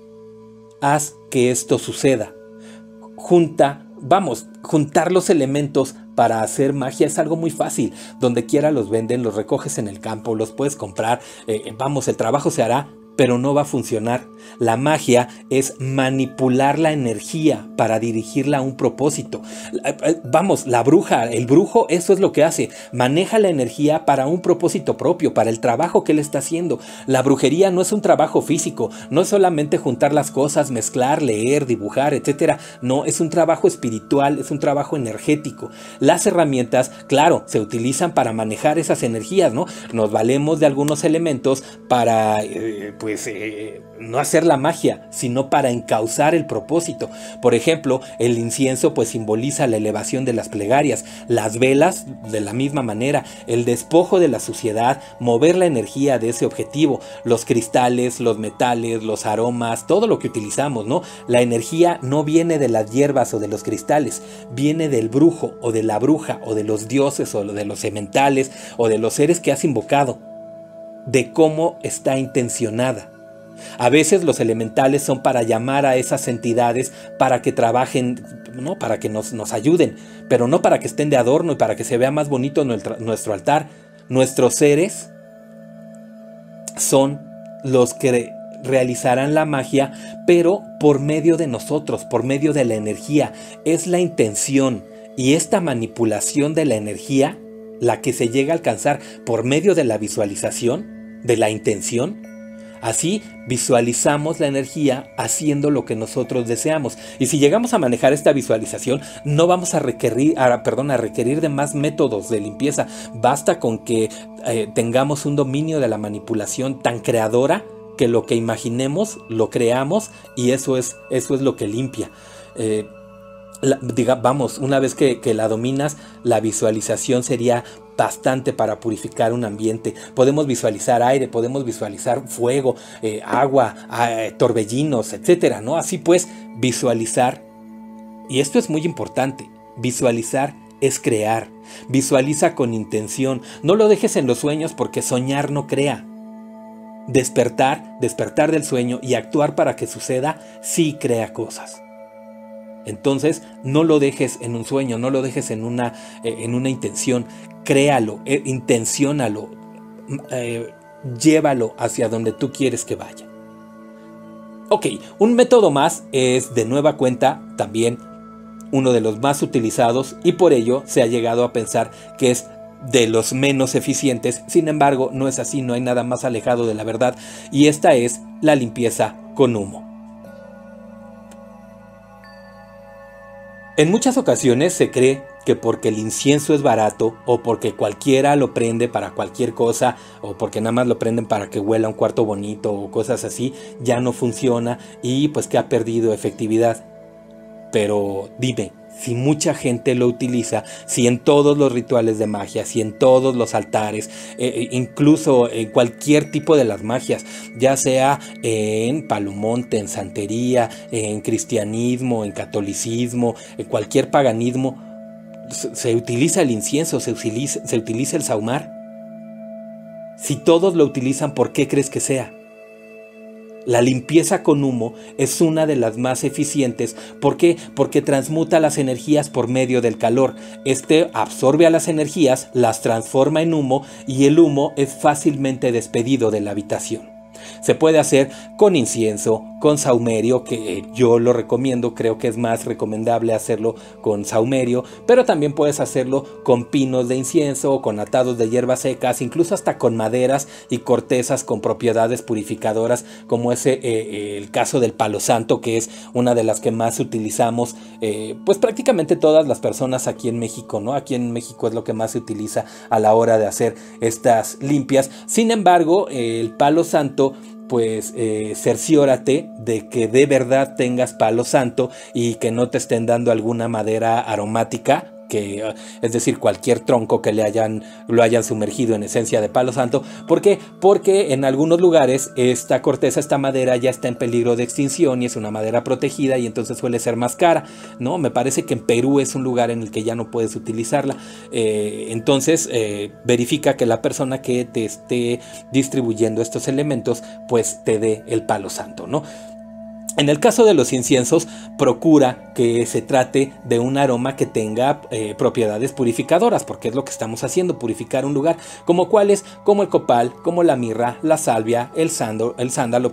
Haz que esto suceda. Juntar los elementos para hacer magia es algo muy fácil. Donde quiera los venden, los recoges en el campo, los puedes comprar. El trabajo se hará, pero no va a funcionar. La magia es manipular la energía para dirigirla a un propósito. La bruja, el brujo, eso es lo que hace. Maneja la energía para un propósito propio, para el trabajo que él está haciendo. La brujería no es un trabajo físico, no es solamente juntar las cosas, mezclar, leer, dibujar, etc. No, es un trabajo espiritual, es un trabajo energético. Las herramientas, claro, se utilizan para manejar esas energías, ¿no? Nos valemos de algunos elementos para, no hacer la magia, sino para encauzar el propósito. Por ejemplo, el incienso pues simboliza la elevación de las plegarias, las velas de la misma manera, el despojo de la suciedad, mover la energía de ese objetivo, los cristales, los metales, los aromas, todo lo que utilizamos, ¿no? La energía no viene de las hierbas o de los cristales, viene del brujo o de la bruja o de los dioses o de los sementales o de los seres que has invocado, de cómo está intencionada. A veces los elementales son para llamar a esas entidades para que trabajen, ¿no? Para que nos ayuden, pero no para que estén de adorno y para que se vea más bonito nuestro altar. Nuestros seres son los que realizarán la magia, pero por medio de nosotros, por medio de la energía. Es la intención y esta manipulación de la energía la que se llega a alcanzar por medio de la visualización, de la intención. Así visualizamos la energía haciendo lo que nosotros deseamos. Y si llegamos a manejar esta visualización, no vamos a requerir de más métodos de limpieza. Basta con que tengamos un dominio de la manipulación tan creadora que lo que imaginemos lo creamos, y eso es lo que limpia. Una vez que la dominas, la visualización sería bastante para purificar un ambiente. Podemos visualizar aire, podemos visualizar fuego, agua, torbellinos, etcétera, ¿no? Así pues, visualizar, y esto es muy importante, visualizar es crear. Visualiza con intención. No lo dejes en los sueños, porque soñar no crea. Despertar del sueño y actuar para que suceda, sí crea cosas. Entonces, no lo dejes en un sueño, no lo dejes en una intención. Créalo, intenciónalo, llévalo hacia donde tú quieres que vaya. Ok, un método más es, de nueva cuenta, también uno de los más utilizados, y por ello se ha llegado a pensar que es de los menos eficientes. Sin embargo, no es así, no hay nada más alejado de la verdad, y esta es la limpieza con humo. En muchas ocasiones se cree que porque el incienso es barato, o porque cualquiera lo prende para cualquier cosa, o porque nada más lo prenden para que huela un cuarto bonito o cosas así, ya no funciona y pues que ha perdido efectividad. Pero dime, si mucha gente lo utiliza, si en todos los rituales de magia, si en todos los altares, incluso en cualquier tipo de las magias, ya sea en palomonte, en santería, en cristianismo, en catolicismo, en cualquier paganismo, se utiliza el incienso, se utiliza el sahumar. Si todos lo utilizan, ¿por qué crees que sea? La limpieza con humo es una de las más eficientes. ¿Por qué? Porque transmuta las energías por medio del calor. Este absorbe a las energías, las transforma en humo, y el humo es fácilmente despedido de la habitación. Se puede hacer con incienso, con saumerio, que yo lo recomiendo, creo que es más recomendable hacerlo con saumerio, pero también puedes hacerlo con pinos de incienso, con atados de hierbas secas, incluso hasta con maderas y cortezas con propiedades purificadoras, como es el caso del palo santo, que es una de las que más utilizamos, pues prácticamente todas las personas aquí en México, ¿no? Aquí en México es lo que más se utiliza a la hora de hacer estas limpias. Sin embargo, el palo santo, pues cerciórate de que de verdad tengas palo santo y que no te estén dando alguna madera aromática, es decir, cualquier tronco que lo hayan sumergido en esencia de palo santo. ¿Por qué? Porque en algunos lugares esta corteza, esta madera ya está en peligro de extinción y es una madera protegida, y entonces suele ser más cara, ¿no? Me parece que en Perú es un lugar en el que ya no puedes utilizarla. Entonces verifica que la persona que te esté distribuyendo estos elementos pues te dé el palo santo, ¿no? En el caso de los inciensos, procura que se trate de un aroma que tenga propiedades purificadoras, porque es lo que estamos haciendo, purificar un lugar, como cuáles, como el copal, como la mirra, la salvia, el sándalo,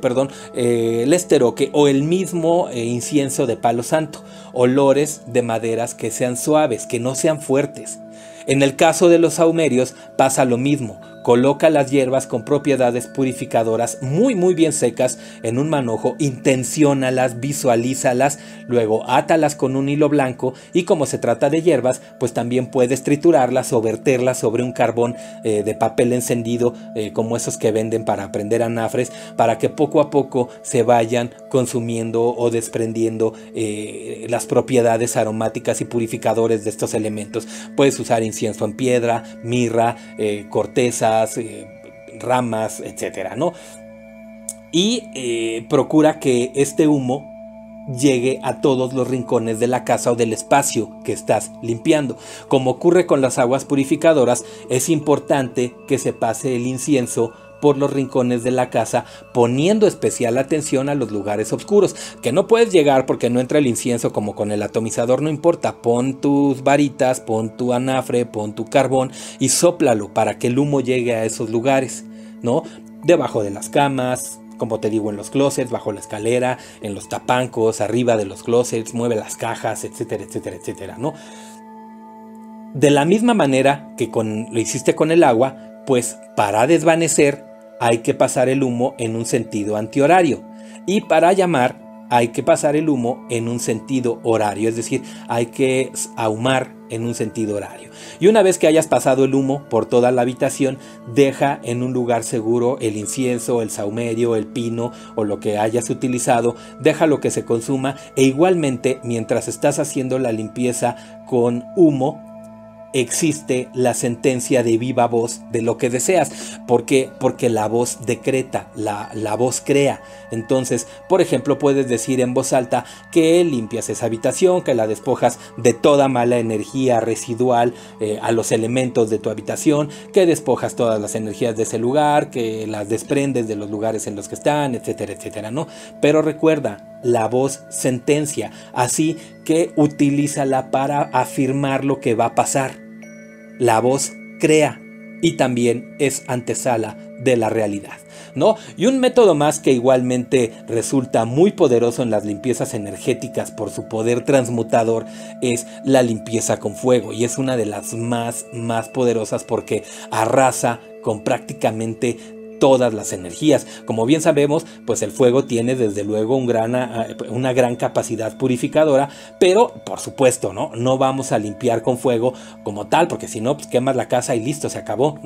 el esteroque o el mismo incienso de palo santo. Olores de maderas que sean suaves, que no sean fuertes. En el caso de los saumerios pasa lo mismo. Coloca las hierbas con propiedades purificadoras muy bien secas en un manojo, intenciónalas, visualízalas, luego átalas con un hilo blanco, y como se trata de hierbas, pues también puedes triturarlas o verterlas sobre un carbón de papel encendido, como esos que venden para prender anafres, para que poco a poco se vayan consumiendo o desprendiendo las propiedades aromáticas y purificadores de estos elementos. Puedes usar incienso en piedra, mirra, cortezas, ramas, etcétera, ¿no? Y procura que este humo llegue a todos los rincones de la casa o del espacio que estás limpiando. Como ocurre con las aguas purificadoras, es importante que se pase el incienso por los rincones de la casa, poniendo especial atención a los lugares oscuros, que no puedes llegar porque no entra el incienso como con el atomizador, no importa, pon tus varitas, pon tu anafre, pon tu carbón y sóplalo para que el humo llegue a esos lugares, ¿no? Debajo de las camas, como te digo, en los closets, bajo la escalera, en los tapancos, arriba de los closets, mueve las cajas, etcétera, etcétera, etcétera, ¿no? De la misma manera que lo hiciste con el agua, pues para desvanecer hay que pasar el humo en un sentido antihorario. Y para llamar hay que pasar el humo en un sentido horario, es decir, hay que ahumar en un sentido horario. Y una vez que hayas pasado el humo por toda la habitación, deja en un lugar seguro el incienso, el sahumerio, el pino o lo que hayas utilizado, déjalo que se consuma e igualmente mientras estás haciendo la limpieza con humo, existe la sentencia de viva voz de lo que deseas. ¿Por qué? Porque la voz decreta, la voz crea. Entonces, por ejemplo, puedes decir en voz alta que limpias esa habitación, que la despojas de toda mala energía residual a los elementos de tu habitación, que despojas todas las energías de ese lugar, que las desprendes de los lugares en los que están, etcétera, etcétera, ¿no? Pero recuerda, la voz sentencia, así que utilízala para afirmar lo que va a pasar. La voz crea y también es antesala de la realidad, ¿no? Y un método más que igualmente resulta muy poderoso en las limpiezas energéticas por su poder transmutador es la limpieza con fuego, y es una de las más poderosas porque arrasa con prácticamente todas las energías. Como bien sabemos, pues el fuego tiene desde luego una gran capacidad purificadora, pero por supuesto, no vamos a limpiar con fuego como tal, porque si no, pues quemas la casa y listo, se acabó,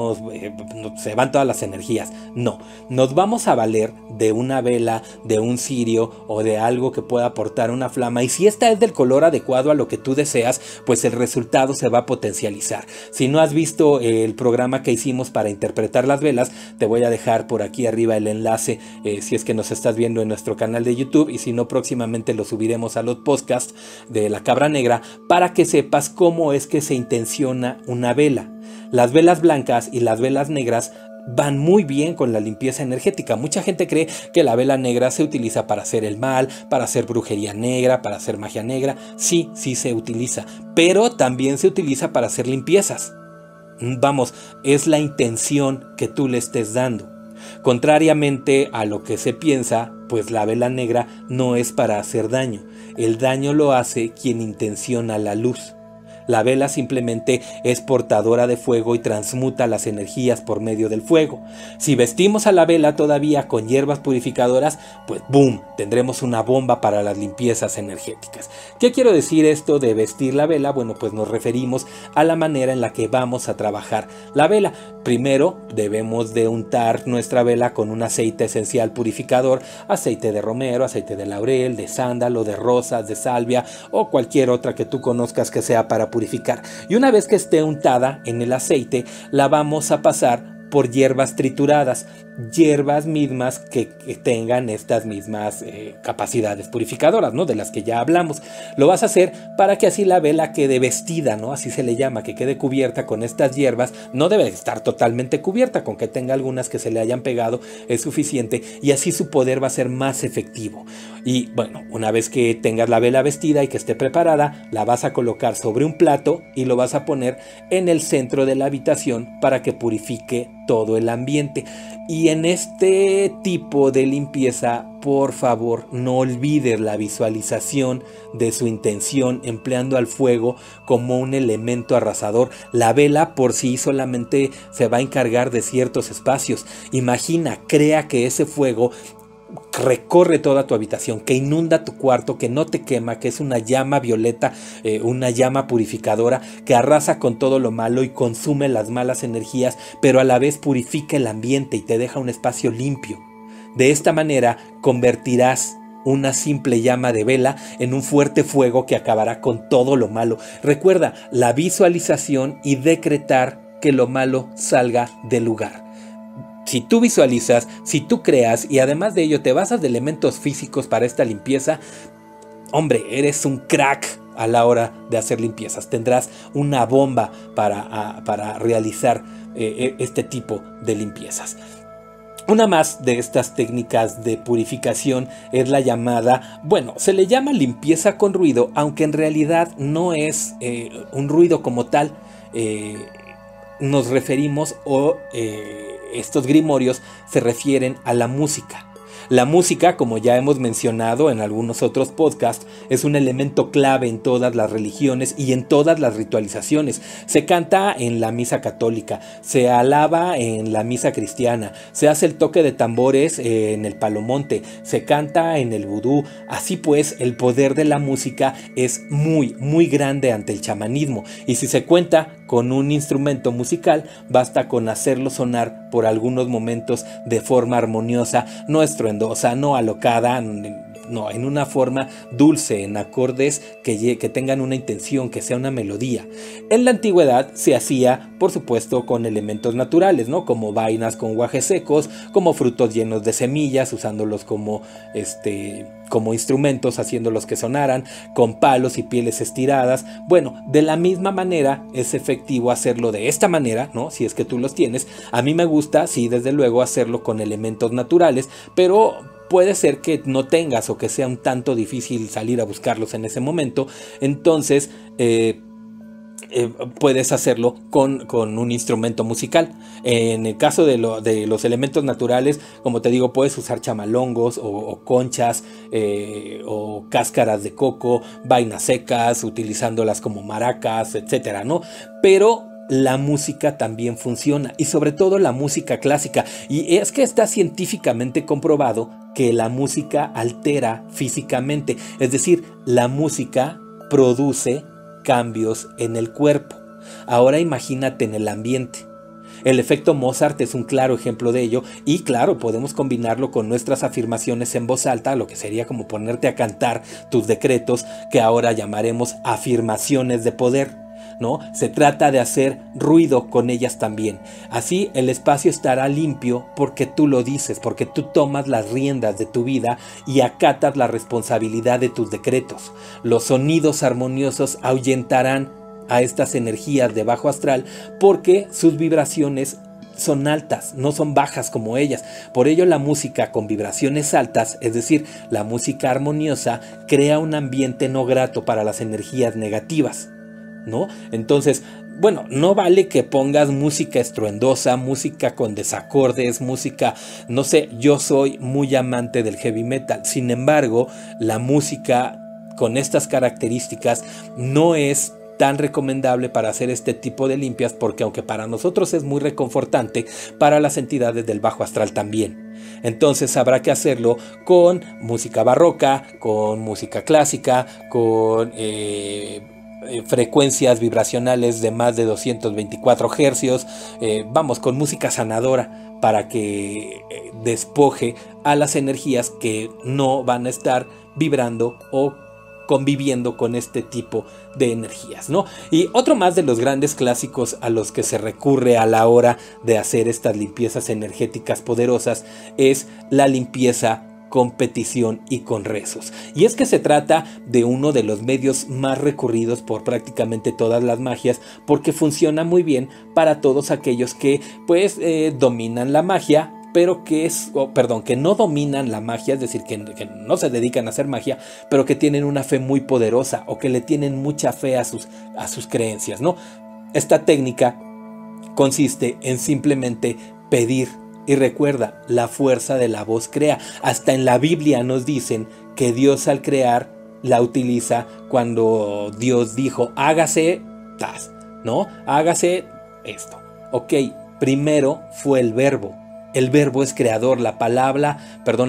se van todas las energías. No, nos vamos a valer de una vela, de un cirio o de algo que pueda aportar una flama, y si esta es del color adecuado a lo que tú deseas, pues el resultado se va a potencializar. Si no has visto el programa que hicimos para interpretar las velas, te voy a dejar por aquí arriba el enlace si es que nos estás viendo en nuestro canal de YouTube, y si no, próximamente lo subiremos a los podcasts de La Cabra Negra para que sepas cómo es que se intenciona una vela. Las velas blancas y las velas negras van muy bien con la limpieza energética. Mucha gente cree que la vela negra se utiliza para hacer el mal, para hacer brujería negra, para hacer magia negra. Sí se utiliza, pero también se utiliza para hacer limpiezas. Vamos, es la intención que tú le estés dando. Contrariamente a lo que se piensa, pues la vela negra no es para hacer daño. El daño lo hace quien intenciona la luz. La vela simplemente es portadora de fuego y transmuta las energías por medio del fuego. Si vestimos a la vela todavía con hierbas purificadoras, pues ¡boom!, tendremos una bomba para las limpiezas energéticas. ¿Qué quiero decir esto de vestir la vela? Bueno, pues nos referimos a la manera en la que vamos a trabajar la vela. Primero debemos de untar nuestra vela con un aceite esencial purificador, aceite de romero, aceite de laurel, de sándalo, de rosas, de salvia o cualquier otra que tú conozcas que sea para purificar. Y una vez que esté untada en el aceite, la vamos a pasar por hierbas trituradas, hierbas mismas que tengan estas mismas capacidades purificadoras, ¿no?, de las que ya hablamos. Lo vas a hacer para que así la vela quede vestida, ¿no?, así se le llama, que quede cubierta con estas hierbas. No debe estar totalmente cubierta, con que tenga algunas que se le hayan pegado es suficiente, y así su poder va a ser más efectivo. Y bueno, una vez que tengas la vela vestida y que esté preparada, la vas a colocar sobre un plato y lo vas a poner en el centro de la habitación para que purifique todo el ambiente. Y en este tipo de limpieza, por favor, no olvides la visualización de su intención, empleando al fuego como un elemento arrasador. La vela por sí solamente se va a encargar de ciertos espacios. Imagina, crea que ese fuego recorre toda tu habitación, que inunda tu cuarto, que no te quema, que es una llama violeta, una llama purificadora que arrasa con todo lo malo y consume las malas energías, pero a la vez purifica el ambiente y te deja un espacio limpio. De esta manera convertirás una simple llama de vela en un fuerte fuego que acabará con todo lo malo. Recuerda la visualización y decretar que lo malo salga del lugar. Si tú visualizas, si tú creas y además de ello te basas de elementos físicos para esta limpieza, hombre, eres un crack a la hora de hacer limpiezas. Tendrás una bomba para realizar este tipo de limpiezas. Una más de estas técnicas de purificación es la llamada, bueno, se le llama limpieza con ruido, aunque en realidad no es un ruido como tal. Nos referimos estos grimorios se refieren a la música. La música, como ya hemos mencionado en algunos otros podcasts, es un elemento clave en todas las religiones y en todas las ritualizaciones. Se canta en la misa católica, se alaba en la misa cristiana, se hace el toque de tambores en el palomonte, se canta en el vudú. Así pues, el poder de la música es muy, muy grande ante el chamanismo. Y si se cuenta con un instrumento musical, basta con hacerlo sonar por algunos momentos de forma armoniosa, no estruendosa, no alocada, no, en una forma dulce, en acordes que tengan una intención, que sea una melodía. En la antigüedad se hacía, por supuesto, con elementos naturales, ¿no? Como vainas con guajes secos, como frutos llenos de semillas, usándolos como instrumentos, haciéndolos que sonaran, con palos y pieles estiradas. Bueno, de la misma manera es efectivo hacerlo de esta manera, ¿no? Si es que tú los tienes. A mí me gusta, sí, desde luego, hacerlo con elementos naturales, pero puede ser que no tengas o que sea un tanto difícil salir a buscarlos en ese momento. Entonces puedes hacerlo con un instrumento musical. En el caso de los elementos naturales, como te digo, puedes usar chamalongos o conchas o cáscaras de coco, vainas secas, utilizándolas como maracas, etcétera, ¿no? Pero la música también funciona, y sobre todo la música clásica. Y es que está científicamente comprobado que la música altera físicamente, es decir, la música produce cambios en el cuerpo. Ahora imagínate en el ambiente. El efecto Mozart es un claro ejemplo de ello, y claro, podemos combinarlo con nuestras afirmaciones en voz alta, lo que sería como ponerte a cantar tus decretos, que ahora llamaremos afirmaciones de poder, ¿no? Se trata de hacer ruido con ellas también. Así el espacio estará limpio porque tú lo dices, porque tú tomas las riendas de tu vida y acatas la responsabilidad de tus decretos. Los sonidos armoniosos ahuyentarán a estas energías de bajo astral porque sus vibraciones son altas, no son bajas como ellas. Por ello la música con vibraciones altas, es decir, la música armoniosa, crea un ambiente no grato para las energías negativas, ¿no? Entonces, bueno, no vale que pongas música estruendosa, música con desacordes, música, no sé, yo soy muy amante del heavy metal. Sin embargo, la música con estas características no es tan recomendable para hacer este tipo de limpias, porque aunque para nosotros es muy reconfortante, para las entidades del bajo astral también. Entonces habrá que hacerlo con música barroca, con música clásica, con frecuencias vibracionales de más de 224 hercios, vamos, con música sanadora, para que despoje a las energías que no van a estar vibrando o conviviendo con este tipo de energías, ¿no? Y otro más de los grandes clásicos a los que se recurre a la hora de hacer estas limpiezas energéticas poderosas es la limpieza con petición y con rezos. Y es que se trata de uno de los medios más recurridos por prácticamente todas las magias, porque funciona muy bien para todos aquellos que pues dominan la magia, pero que no dominan la magia, es decir, que no se dedican a hacer magia, pero que tienen una fe muy poderosa o que le tienen mucha fe a sus creencias, ¿no? Esta técnica consiste en simplemente pedir. Y recuerda, la fuerza de la voz crea. Hasta en la Biblia nos dicen que Dios al crear la utiliza cuando Dios dijo, hágase, ¿no? Hágase esto. Ok, primero fue el verbo. El verbo es creador, la palabra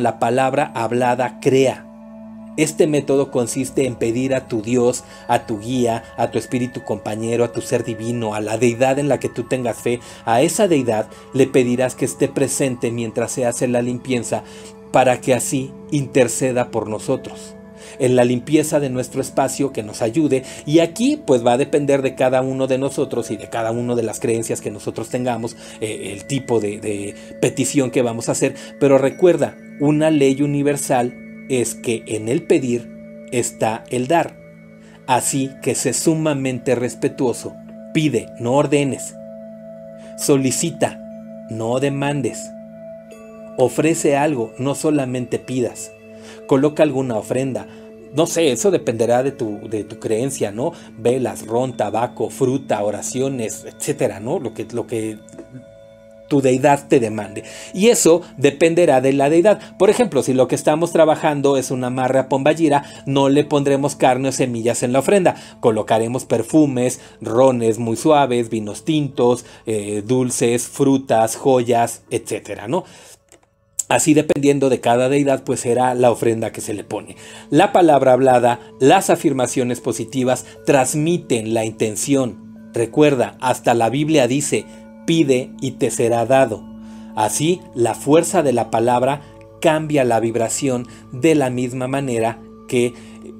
hablada crea. Este método consiste en pedir a tu Dios, a tu guía, a tu espíritu compañero, a tu ser divino, a la deidad en la que tú tengas fe. A esa deidad le pedirás que esté presente mientras se hace la limpieza, para que así interceda por nosotros en la limpieza de nuestro espacio, que nos ayude. Y aquí pues va a depender de cada uno de nosotros y de cada uno de las creencias que nosotros tengamos, el tipo de petición que vamos a hacer. Pero recuerda, una ley universal es que en el pedir está el dar. Así que sé sumamente respetuoso. Pide, no ordenes. Solicita, no demandes. ofrece algo, no solamente pidas. Coloca alguna ofrenda. No sé, eso dependerá de tu creencia, ¿no? Velas, ron, tabaco, fruta, oraciones, etcétera, ¿no? Lo que tu deidad te demande. Y eso dependerá de la deidad. Por ejemplo, si lo que estamos trabajando es una amarre a Pombagira, no le pondremos carne o semillas en la ofrenda. Colocaremos perfumes, rones muy suaves, vinos tintos, dulces, frutas, joyas, etcétera, ¿no? Así, dependiendo de cada deidad, pues será la ofrenda que se le pone. La palabra hablada, las afirmaciones positivas transmiten la intención. Recuerda, hasta la Biblia dice: pide y te será dado. Así, la fuerza de la palabra cambia la vibración de la misma manera que,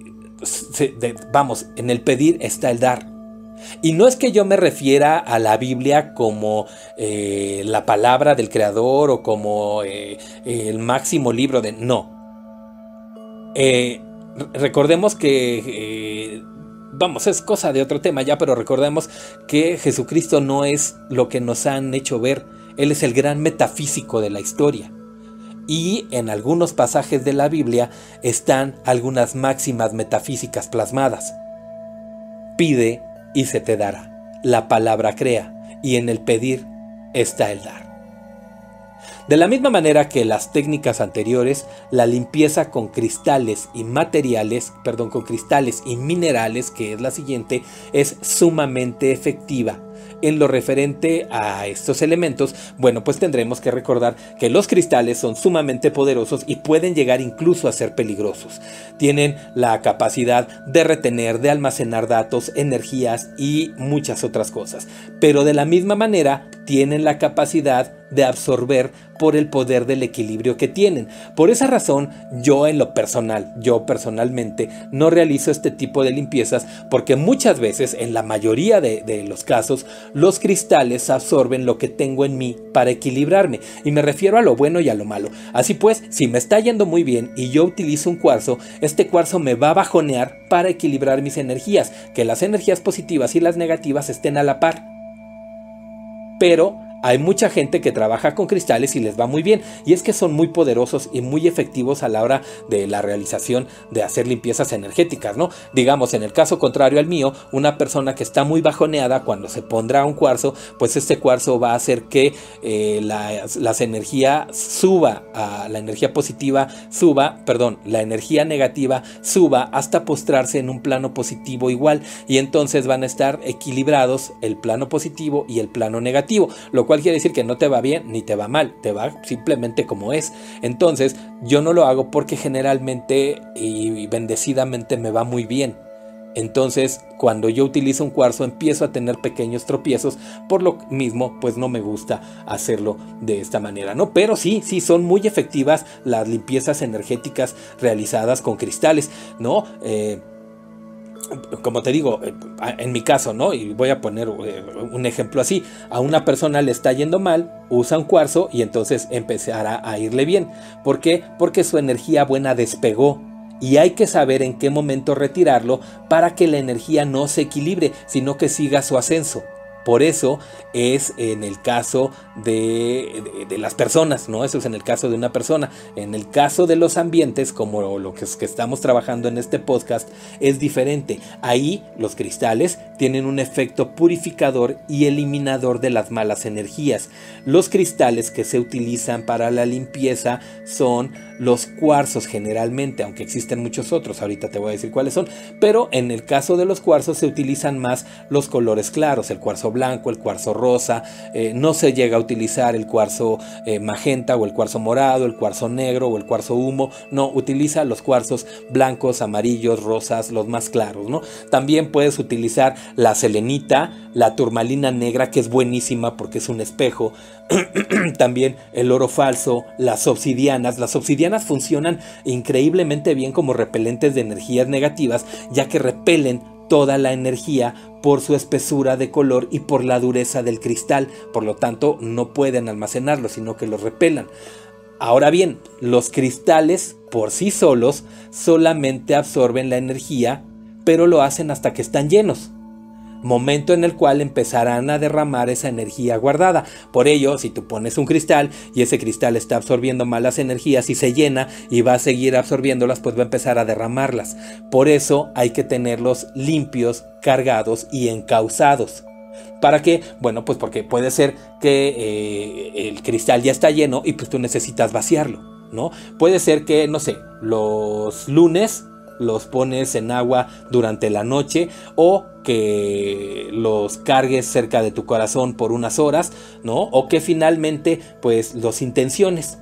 en el pedir está el dar. Y no es que yo me refiera a la Biblia como la palabra del Creador o como el máximo libro de... No. Recordemos que... es cosa de otro tema ya, pero recordemos que Jesucristo no es lo que nos han hecho ver. Él es el gran metafísico de la historia. Y en algunos pasajes de la Biblia están algunas máximas metafísicas plasmadas. Pide y se te dará. La palabra crea, y en el pedir está el dar. De la misma manera que las técnicas anteriores, la limpieza con cristales y con cristales y minerales, que es la siguiente, es sumamente efectiva. En lo referente a estos elementos, bueno, pues tendremos que recordar que los cristales son sumamente poderosos y pueden llegar incluso a ser peligrosos. Tienen la capacidad de retener, de almacenar datos, energías y muchas otras cosas. Pero de la misma manera tienen la capacidad de absorber por el poder del equilibrio que tienen. Por esa razón, yo personalmente no realizo este tipo de limpiezas, porque muchas veces, en la mayoría de los casos, los cristales absorben lo que tengo en mí para equilibrarme. Y me refiero a lo bueno y a lo malo. Así pues, si me está yendo muy bien y yo utilizo un cuarzo, este cuarzo me va a bajonear para equilibrar mis energías, que las energías positivas y las negativas estén a la par. Pero hay mucha gente que trabaja con cristales y les va muy bien, y es que son muy poderosos y muy efectivos a la hora de la realización de hacer limpiezas energéticas, ¿no? Digamos, en el caso contrario al mío, una persona que está muy bajoneada, cuando se pondrá un cuarzo, pues este cuarzo va a hacer que las energías suba, la energía positiva suba, la energía negativa suba hasta postrarse en un plano positivo igual, y entonces van a estar equilibrados el plano positivo y el plano negativo, lo cual quiere decir que no te va bien ni te va mal, te va simplemente como es. Entonces yo no lo hago porque generalmente y bendecidamente me va muy bien. Entonces cuando yo utilizo un cuarzo empiezo a tener pequeños tropiezos, por lo mismo pues no me gusta hacerlo de esta manera, ¿no? Pero sí son muy efectivas las limpiezas energéticas realizadas con cristales, ¿no? Como te digo, en mi caso, ¿no? Y voy a poner un ejemplo así. A una persona le está yendo mal, usa un cuarzo y entonces empezará a irle bien. ¿Por qué? Porque su energía buena despegó. Y hay que saber en qué momento retirarlo para que la energía no se equilibre, sino que siga su ascenso. Por eso es en el caso de las personas, ¿no? Eso es en el caso de una persona. En el caso de los ambientes, como lo que estamos trabajando en este podcast, es diferente. Ahí los cristales tienen un efecto purificador y eliminador de las malas energías. Los cristales que se utilizan para la limpieza son los cuarzos generalmente, aunque existen muchos otros, ahorita te voy a decir cuáles son, pero en el caso de los cuarzos se utilizan más los colores claros, el cuarzo blanco, el cuarzo rosa, no se llega a utilizar el cuarzo magenta o el cuarzo morado, el cuarzo negro o el cuarzo humo, no, utiliza los cuarzos blancos, amarillos, rosas, los más claros, ¿no? También puedes utilizar la selenita, la turmalina negra, que es buenísima porque es un espejo, también el oro falso, las obsidianas funcionan increíblemente bien como repelentes de energías negativas, ya que repelen toda la energía por su espesura de color y por la dureza del cristal, por lo tanto no pueden almacenarlo, sino que los repelan. Ahora bien, los cristales por sí solos solamente absorben la energía, pero lo hacen hasta que están llenos. momento en el cual empezarán a derramar esa energía guardada. Por ello, si tú pones un cristal y ese cristal está absorbiendo malas energías y se llena y va a seguir absorbiéndolas, pues va a empezar a derramarlas. Por eso hay que tenerlos limpios, cargados y encauzados. ¿Para qué? Bueno, pues porque puede ser que el cristal ya está lleno y pues tú necesitas vaciarlo, ¿no? Puede ser que, no sé, los lunes los pones en agua durante la noche, o que los cargues cerca de tu corazón por unas horas, ¿no? O que finalmente pues los intenciones.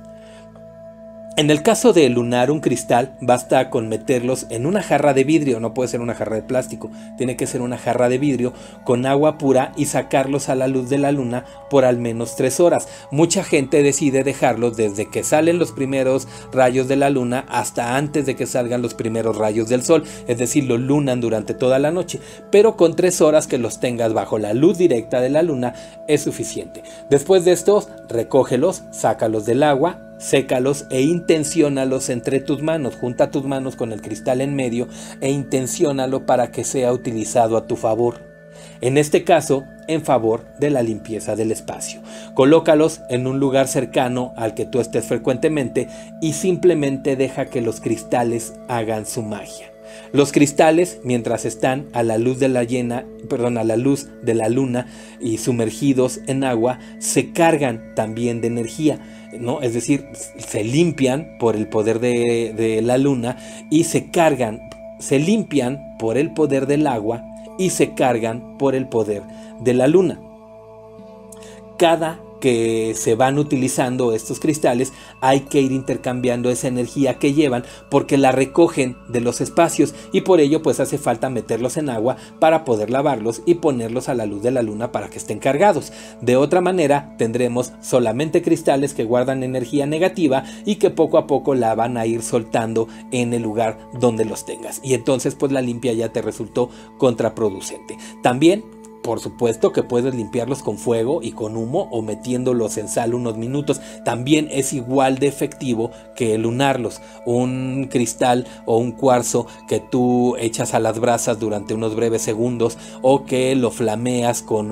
En el caso de lunar un cristal, basta con meterlos en una jarra de vidrio, no puede ser una jarra de plástico, tiene que ser una jarra de vidrio con agua pura y sacarlos a la luz de la luna por al menos 3 horas. Mucha gente decide dejarlos desde que salen los primeros rayos de la luna hasta antes de que salgan los primeros rayos del sol, es decir, los lunan durante toda la noche, pero con 3 horas que los tengas bajo la luz directa de la luna es suficiente. Después de estos, recógelos, sácalos del agua, sécalos e intenciónalos entre tus manos. Junta tus manos con el cristal en medio e intenciónalo para que sea utilizado a tu favor. En este caso, en favor de la limpieza del espacio. Colócalos en un lugar cercano al que tú estés frecuentemente y simplemente deja que los cristales hagan su magia. Los cristales, mientras están a la luz de la luz de la luna y sumergidos en agua, se cargan también de energía, ¿no? Es decir, se limpian por el poder de la luna y se limpian por el poder del agua y se cargan por el poder de la luna. Cada que se van utilizando estos cristales, hay que ir intercambiando esa energía que llevan porque la recogen de los espacios y por ello pues hace falta meterlos en agua para poder lavarlos y ponerlos a la luz de la luna para que estén cargados. De otra manera tendremos solamente cristales que guardan energía negativa y que poco a poco la van a ir soltando en el lugar donde los tengas y entonces pues la limpia ya te resultó contraproducente. También por supuesto que puedes limpiarlos con fuego y con humo o metiéndolos en sal unos minutos. También es igual de efectivo que lunarlos. Un cristal o un cuarzo que tú echas a las brasas durante unos breves segundos o que lo flameas con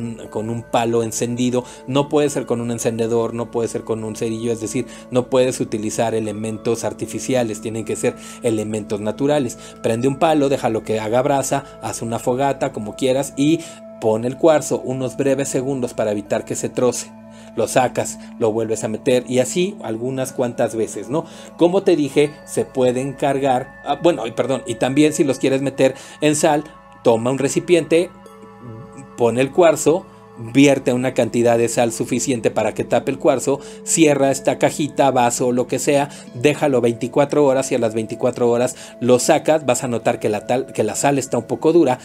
un palo encendido. No puede ser con un encendedor, no puede ser con un cerillo, es decir, no puedes utilizar elementos artificiales, tienen que ser elementos naturales. Prende un palo, déjalo que haga brasa, haz una fogata como quieras y pon el cuarzo unos breves segundos para evitar que se troce. Lo sacas, lo vuelves a meter y así algunas cuantas veces, ¿no? Como te dije, se pueden cargar, y también si los quieres meter en sal, toma un recipiente, pon el cuarzo, vierte una cantidad de sal suficiente para que tape el cuarzo, cierra esta cajita, vaso o lo que sea, déjalo 24 horas y a las 24 horas lo sacas, vas a notar que la sal está un poco dura,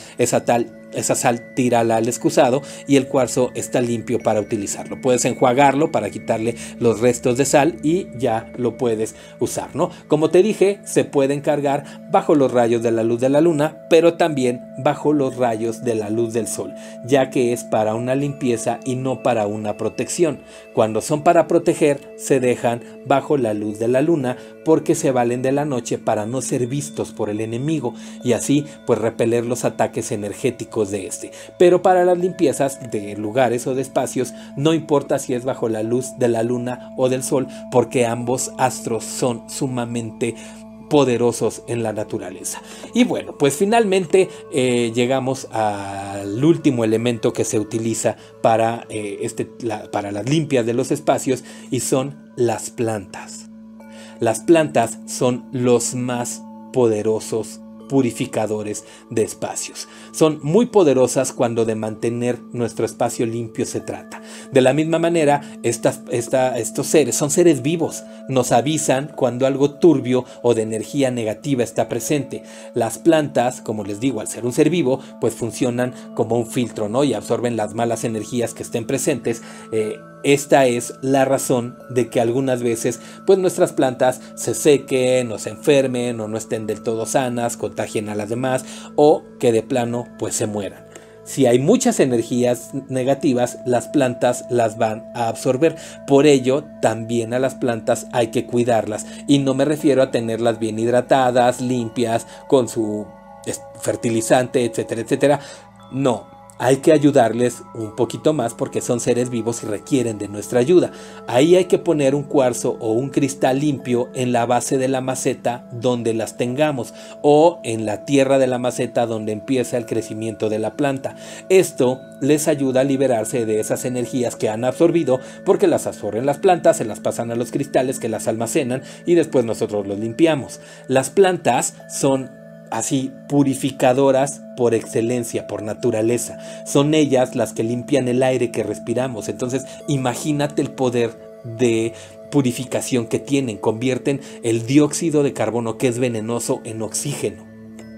esa sal tírala al excusado y el cuarzo está limpio para utilizarlo. Puedes enjuagarlo para quitarle los restos de sal y ya lo puedes usar, ¿no? Como te dije, se pueden cargar bajo los rayos de la luz de la luna, pero también bajo los rayos de la luz del sol, ya que es para una limpieza y no para una protección. Cuando son para proteger, se dejan bajo la luz de la luna porque se valen de la noche para no ser vistos por el enemigo y así pues repeler los ataques energéticos de este. Pero para las limpiezas de lugares o de espacios no importa si es bajo la luz de la luna o del sol, porque ambos astros son sumamente poderosos en la naturaleza. Y bueno, pues finalmente llegamos al último elemento que se utiliza para las limpias de los espacios y son las plantas. Las plantas son los más poderosos purificadores de espacios. Son muy poderosas cuando de mantener nuestro espacio limpio se trata. De la misma manera, estos seres son seres vivos. Nos avisan cuando algo turbio o de energía negativa está presente. Las plantas, como les digo, al ser un ser vivo, pues funcionan como un filtro, ¿no? Y absorben las malas energías que estén presentes. Esta es la razón de que algunas veces pues nuestras plantas se sequen o se enfermen o no estén del todo sanas, contagien a las demás o que de plano pues se mueran. Si hay muchas energías negativas, las plantas las van a absorber. Por ello, también a las plantas hay que cuidarlas. Y no me refiero a tenerlas bien hidratadas, limpias, con su fertilizante, etcétera, etcétera. No, hay que ayudarles un poquito más porque son seres vivos y requieren de nuestra ayuda. Ahí hay que poner un cuarzo o un cristal limpio en la base de la maceta donde las tengamos, o en la tierra de la maceta donde empieza el crecimiento de la planta. Esto les ayuda a liberarse de esas energías que han absorbido, porque las absorben las plantas, se las pasan a los cristales que las almacenan y después nosotros los limpiamos. Las plantas son así purificadoras por excelencia, por naturaleza. Son ellas las que limpian el aire que respiramos. Entonces imagínate el poder de purificación que tienen. Convierten el dióxido de carbono, que es venenoso, en oxígeno.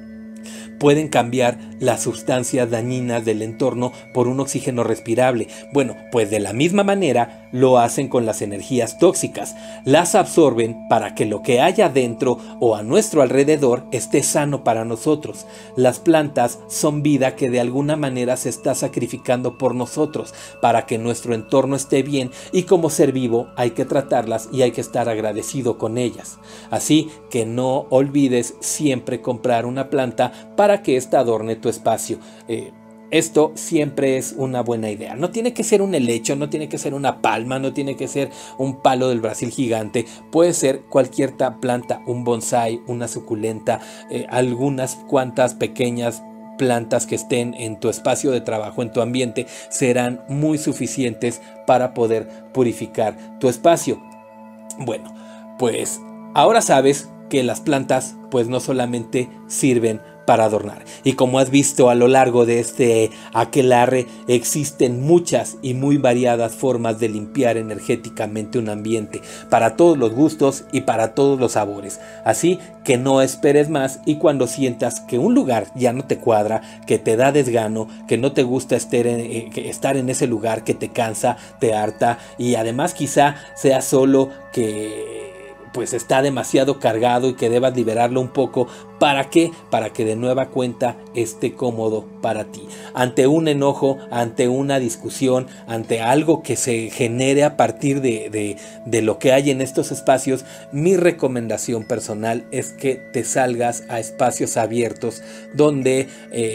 Pueden cambiar las sustancias dañinas del entorno por un oxígeno respirable. Bueno, pues de la misma manera lo hacen con las energías tóxicas. Las absorben para que lo que haya dentro o a nuestro alrededor esté sano para nosotros. Las plantas son vida que de alguna manera se está sacrificando por nosotros para que nuestro entorno esté bien, y como ser vivo hay que tratarlas y hay que estar agradecido con ellas. Así que no olvides siempre comprar una planta para que ésta adorne tu espacio. Esto siempre es una buena idea. No tiene que ser un helecho, no tiene que ser una palma, no tiene que ser un palo del Brasil gigante. Puede ser cualquier planta, un bonsái, una suculenta, algunas cuantas pequeñas plantas que estén en tu espacio de trabajo, en tu ambiente, serán muy suficientes para poder purificar tu espacio. Bueno, pues ahora sabes que las plantas pues no solamente sirven para adornar. Y como has visto a lo largo de este aquelarre, existen muchas y muy variadas formas de limpiar energéticamente un ambiente, para todos los gustos y para todos los sabores. Así que no esperes más, y cuando sientas que un lugar ya no te cuadra, que te da desgano, que no te gusta estar en ese lugar, que te cansa, te harta, y además quizá sea solo que pues está demasiado cargado y que debas liberarlo un poco. ¿Para qué? Para que de nueva cuenta esté cómodo para ti. Ante un enojo, ante una discusión, ante algo que se genere a partir de lo que hay en estos espacios, mi recomendación personal es que te salgas a espacios abiertos donde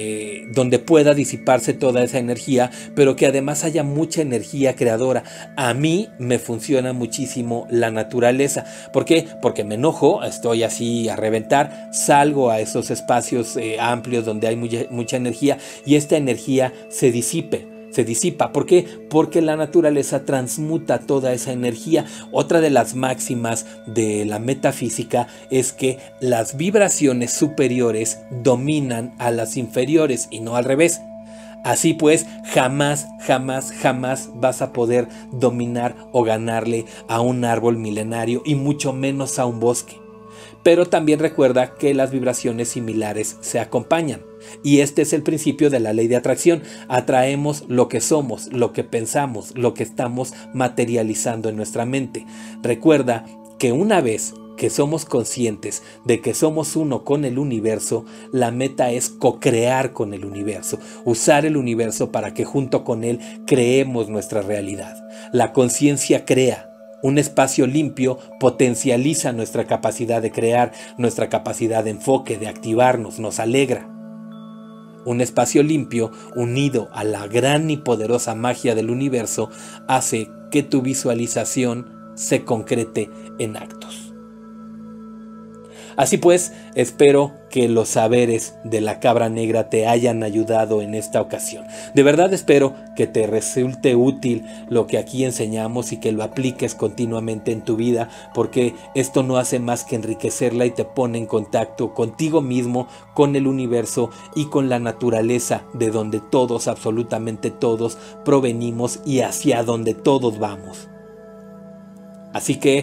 pueda disiparse toda esa energía, pero que además haya mucha energía creadora. A mí me funciona muchísimo la naturaleza. ¿Por qué? Porque me enojo, estoy así a reventar, salgo a esos espacios amplios donde hay mucha energía, y esta energía se disipa. ¿Por qué? Porque la naturaleza transmuta toda esa energía. Otra de las máximas de la metafísica es que las vibraciones superiores dominan a las inferiores y no al revés. Así pues, jamás vas a poder dominar o ganarle a un árbol milenario, y mucho menos a un bosque. Pero también recuerda que las vibraciones similares se acompañan. Y este es el principio de la ley de atracción. Atraemos lo que somos, lo que pensamos, lo que estamos materializando en nuestra mente. Recuerda que una vez que somos conscientes de que somos uno con el universo, la meta es co-crear con el universo, usar el universo para que junto con él creemos nuestra realidad. La conciencia crea. Un espacio limpio potencializa nuestra capacidad de crear, nuestra capacidad de enfoque, de activarnos, nos alegra. Un espacio limpio, unido a la gran y poderosa magia del universo, hace que tu visualización se concrete en actos. Así pues, espero que los saberes de la cabra negra te hayan ayudado en esta ocasión. De verdad espero que te resulte útil lo que aquí enseñamos y que lo apliques continuamente en tu vida, porque esto no hace más que enriquecerla y te pone en contacto contigo mismo, con el universo y con la naturaleza, de donde todos, absolutamente todos, provenimos y hacia donde todos vamos. Así que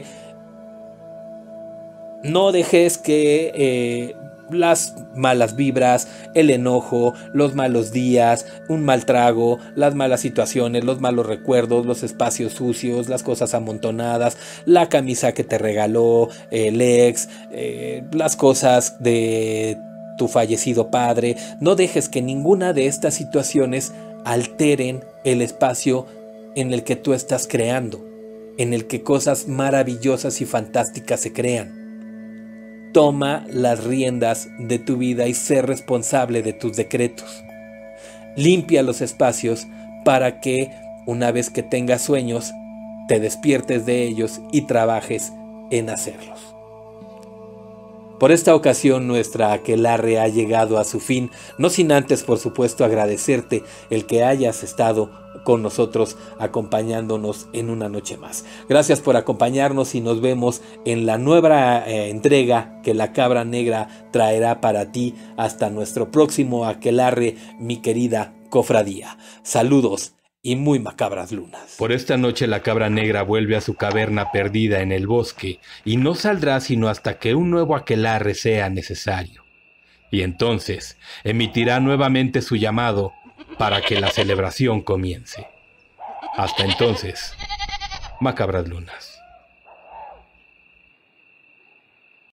no dejes que las malas vibras, el enojo, los malos días, un mal trago, las malas situaciones, los malos recuerdos, los espacios sucios, las cosas amontonadas, la camisa que te regaló el ex, las cosas de tu fallecido padre, no dejes que ninguna de estas situaciones alteren el espacio en el que tú estás creando, en el que cosas maravillosas y fantásticas se crean. Toma las riendas de tu vida y sé responsable de tus decretos. limpia los espacios para que una vez que tengas sueños, te despiertes de ellos y trabajes en hacerlos. Por esta ocasión nuestra aquelarre ha llegado a su fin, no sin antes por supuesto agradecerte el que hayas estado con nosotros acompañándonos en una noche más. Gracias por acompañarnos y nos vemos en la nueva entrega que la Cabra Negra traerá para ti hasta nuestro próximo aquelarre, mi querida cofradía. Saludos y muy macabras lunas. Por esta noche la Cabra Negra vuelve a su caverna perdida en el bosque y no saldrá sino hasta que un nuevo aquelarre sea necesario. Y entonces emitirá nuevamente su llamado para que la celebración comience. Hasta entonces, macabras lunas.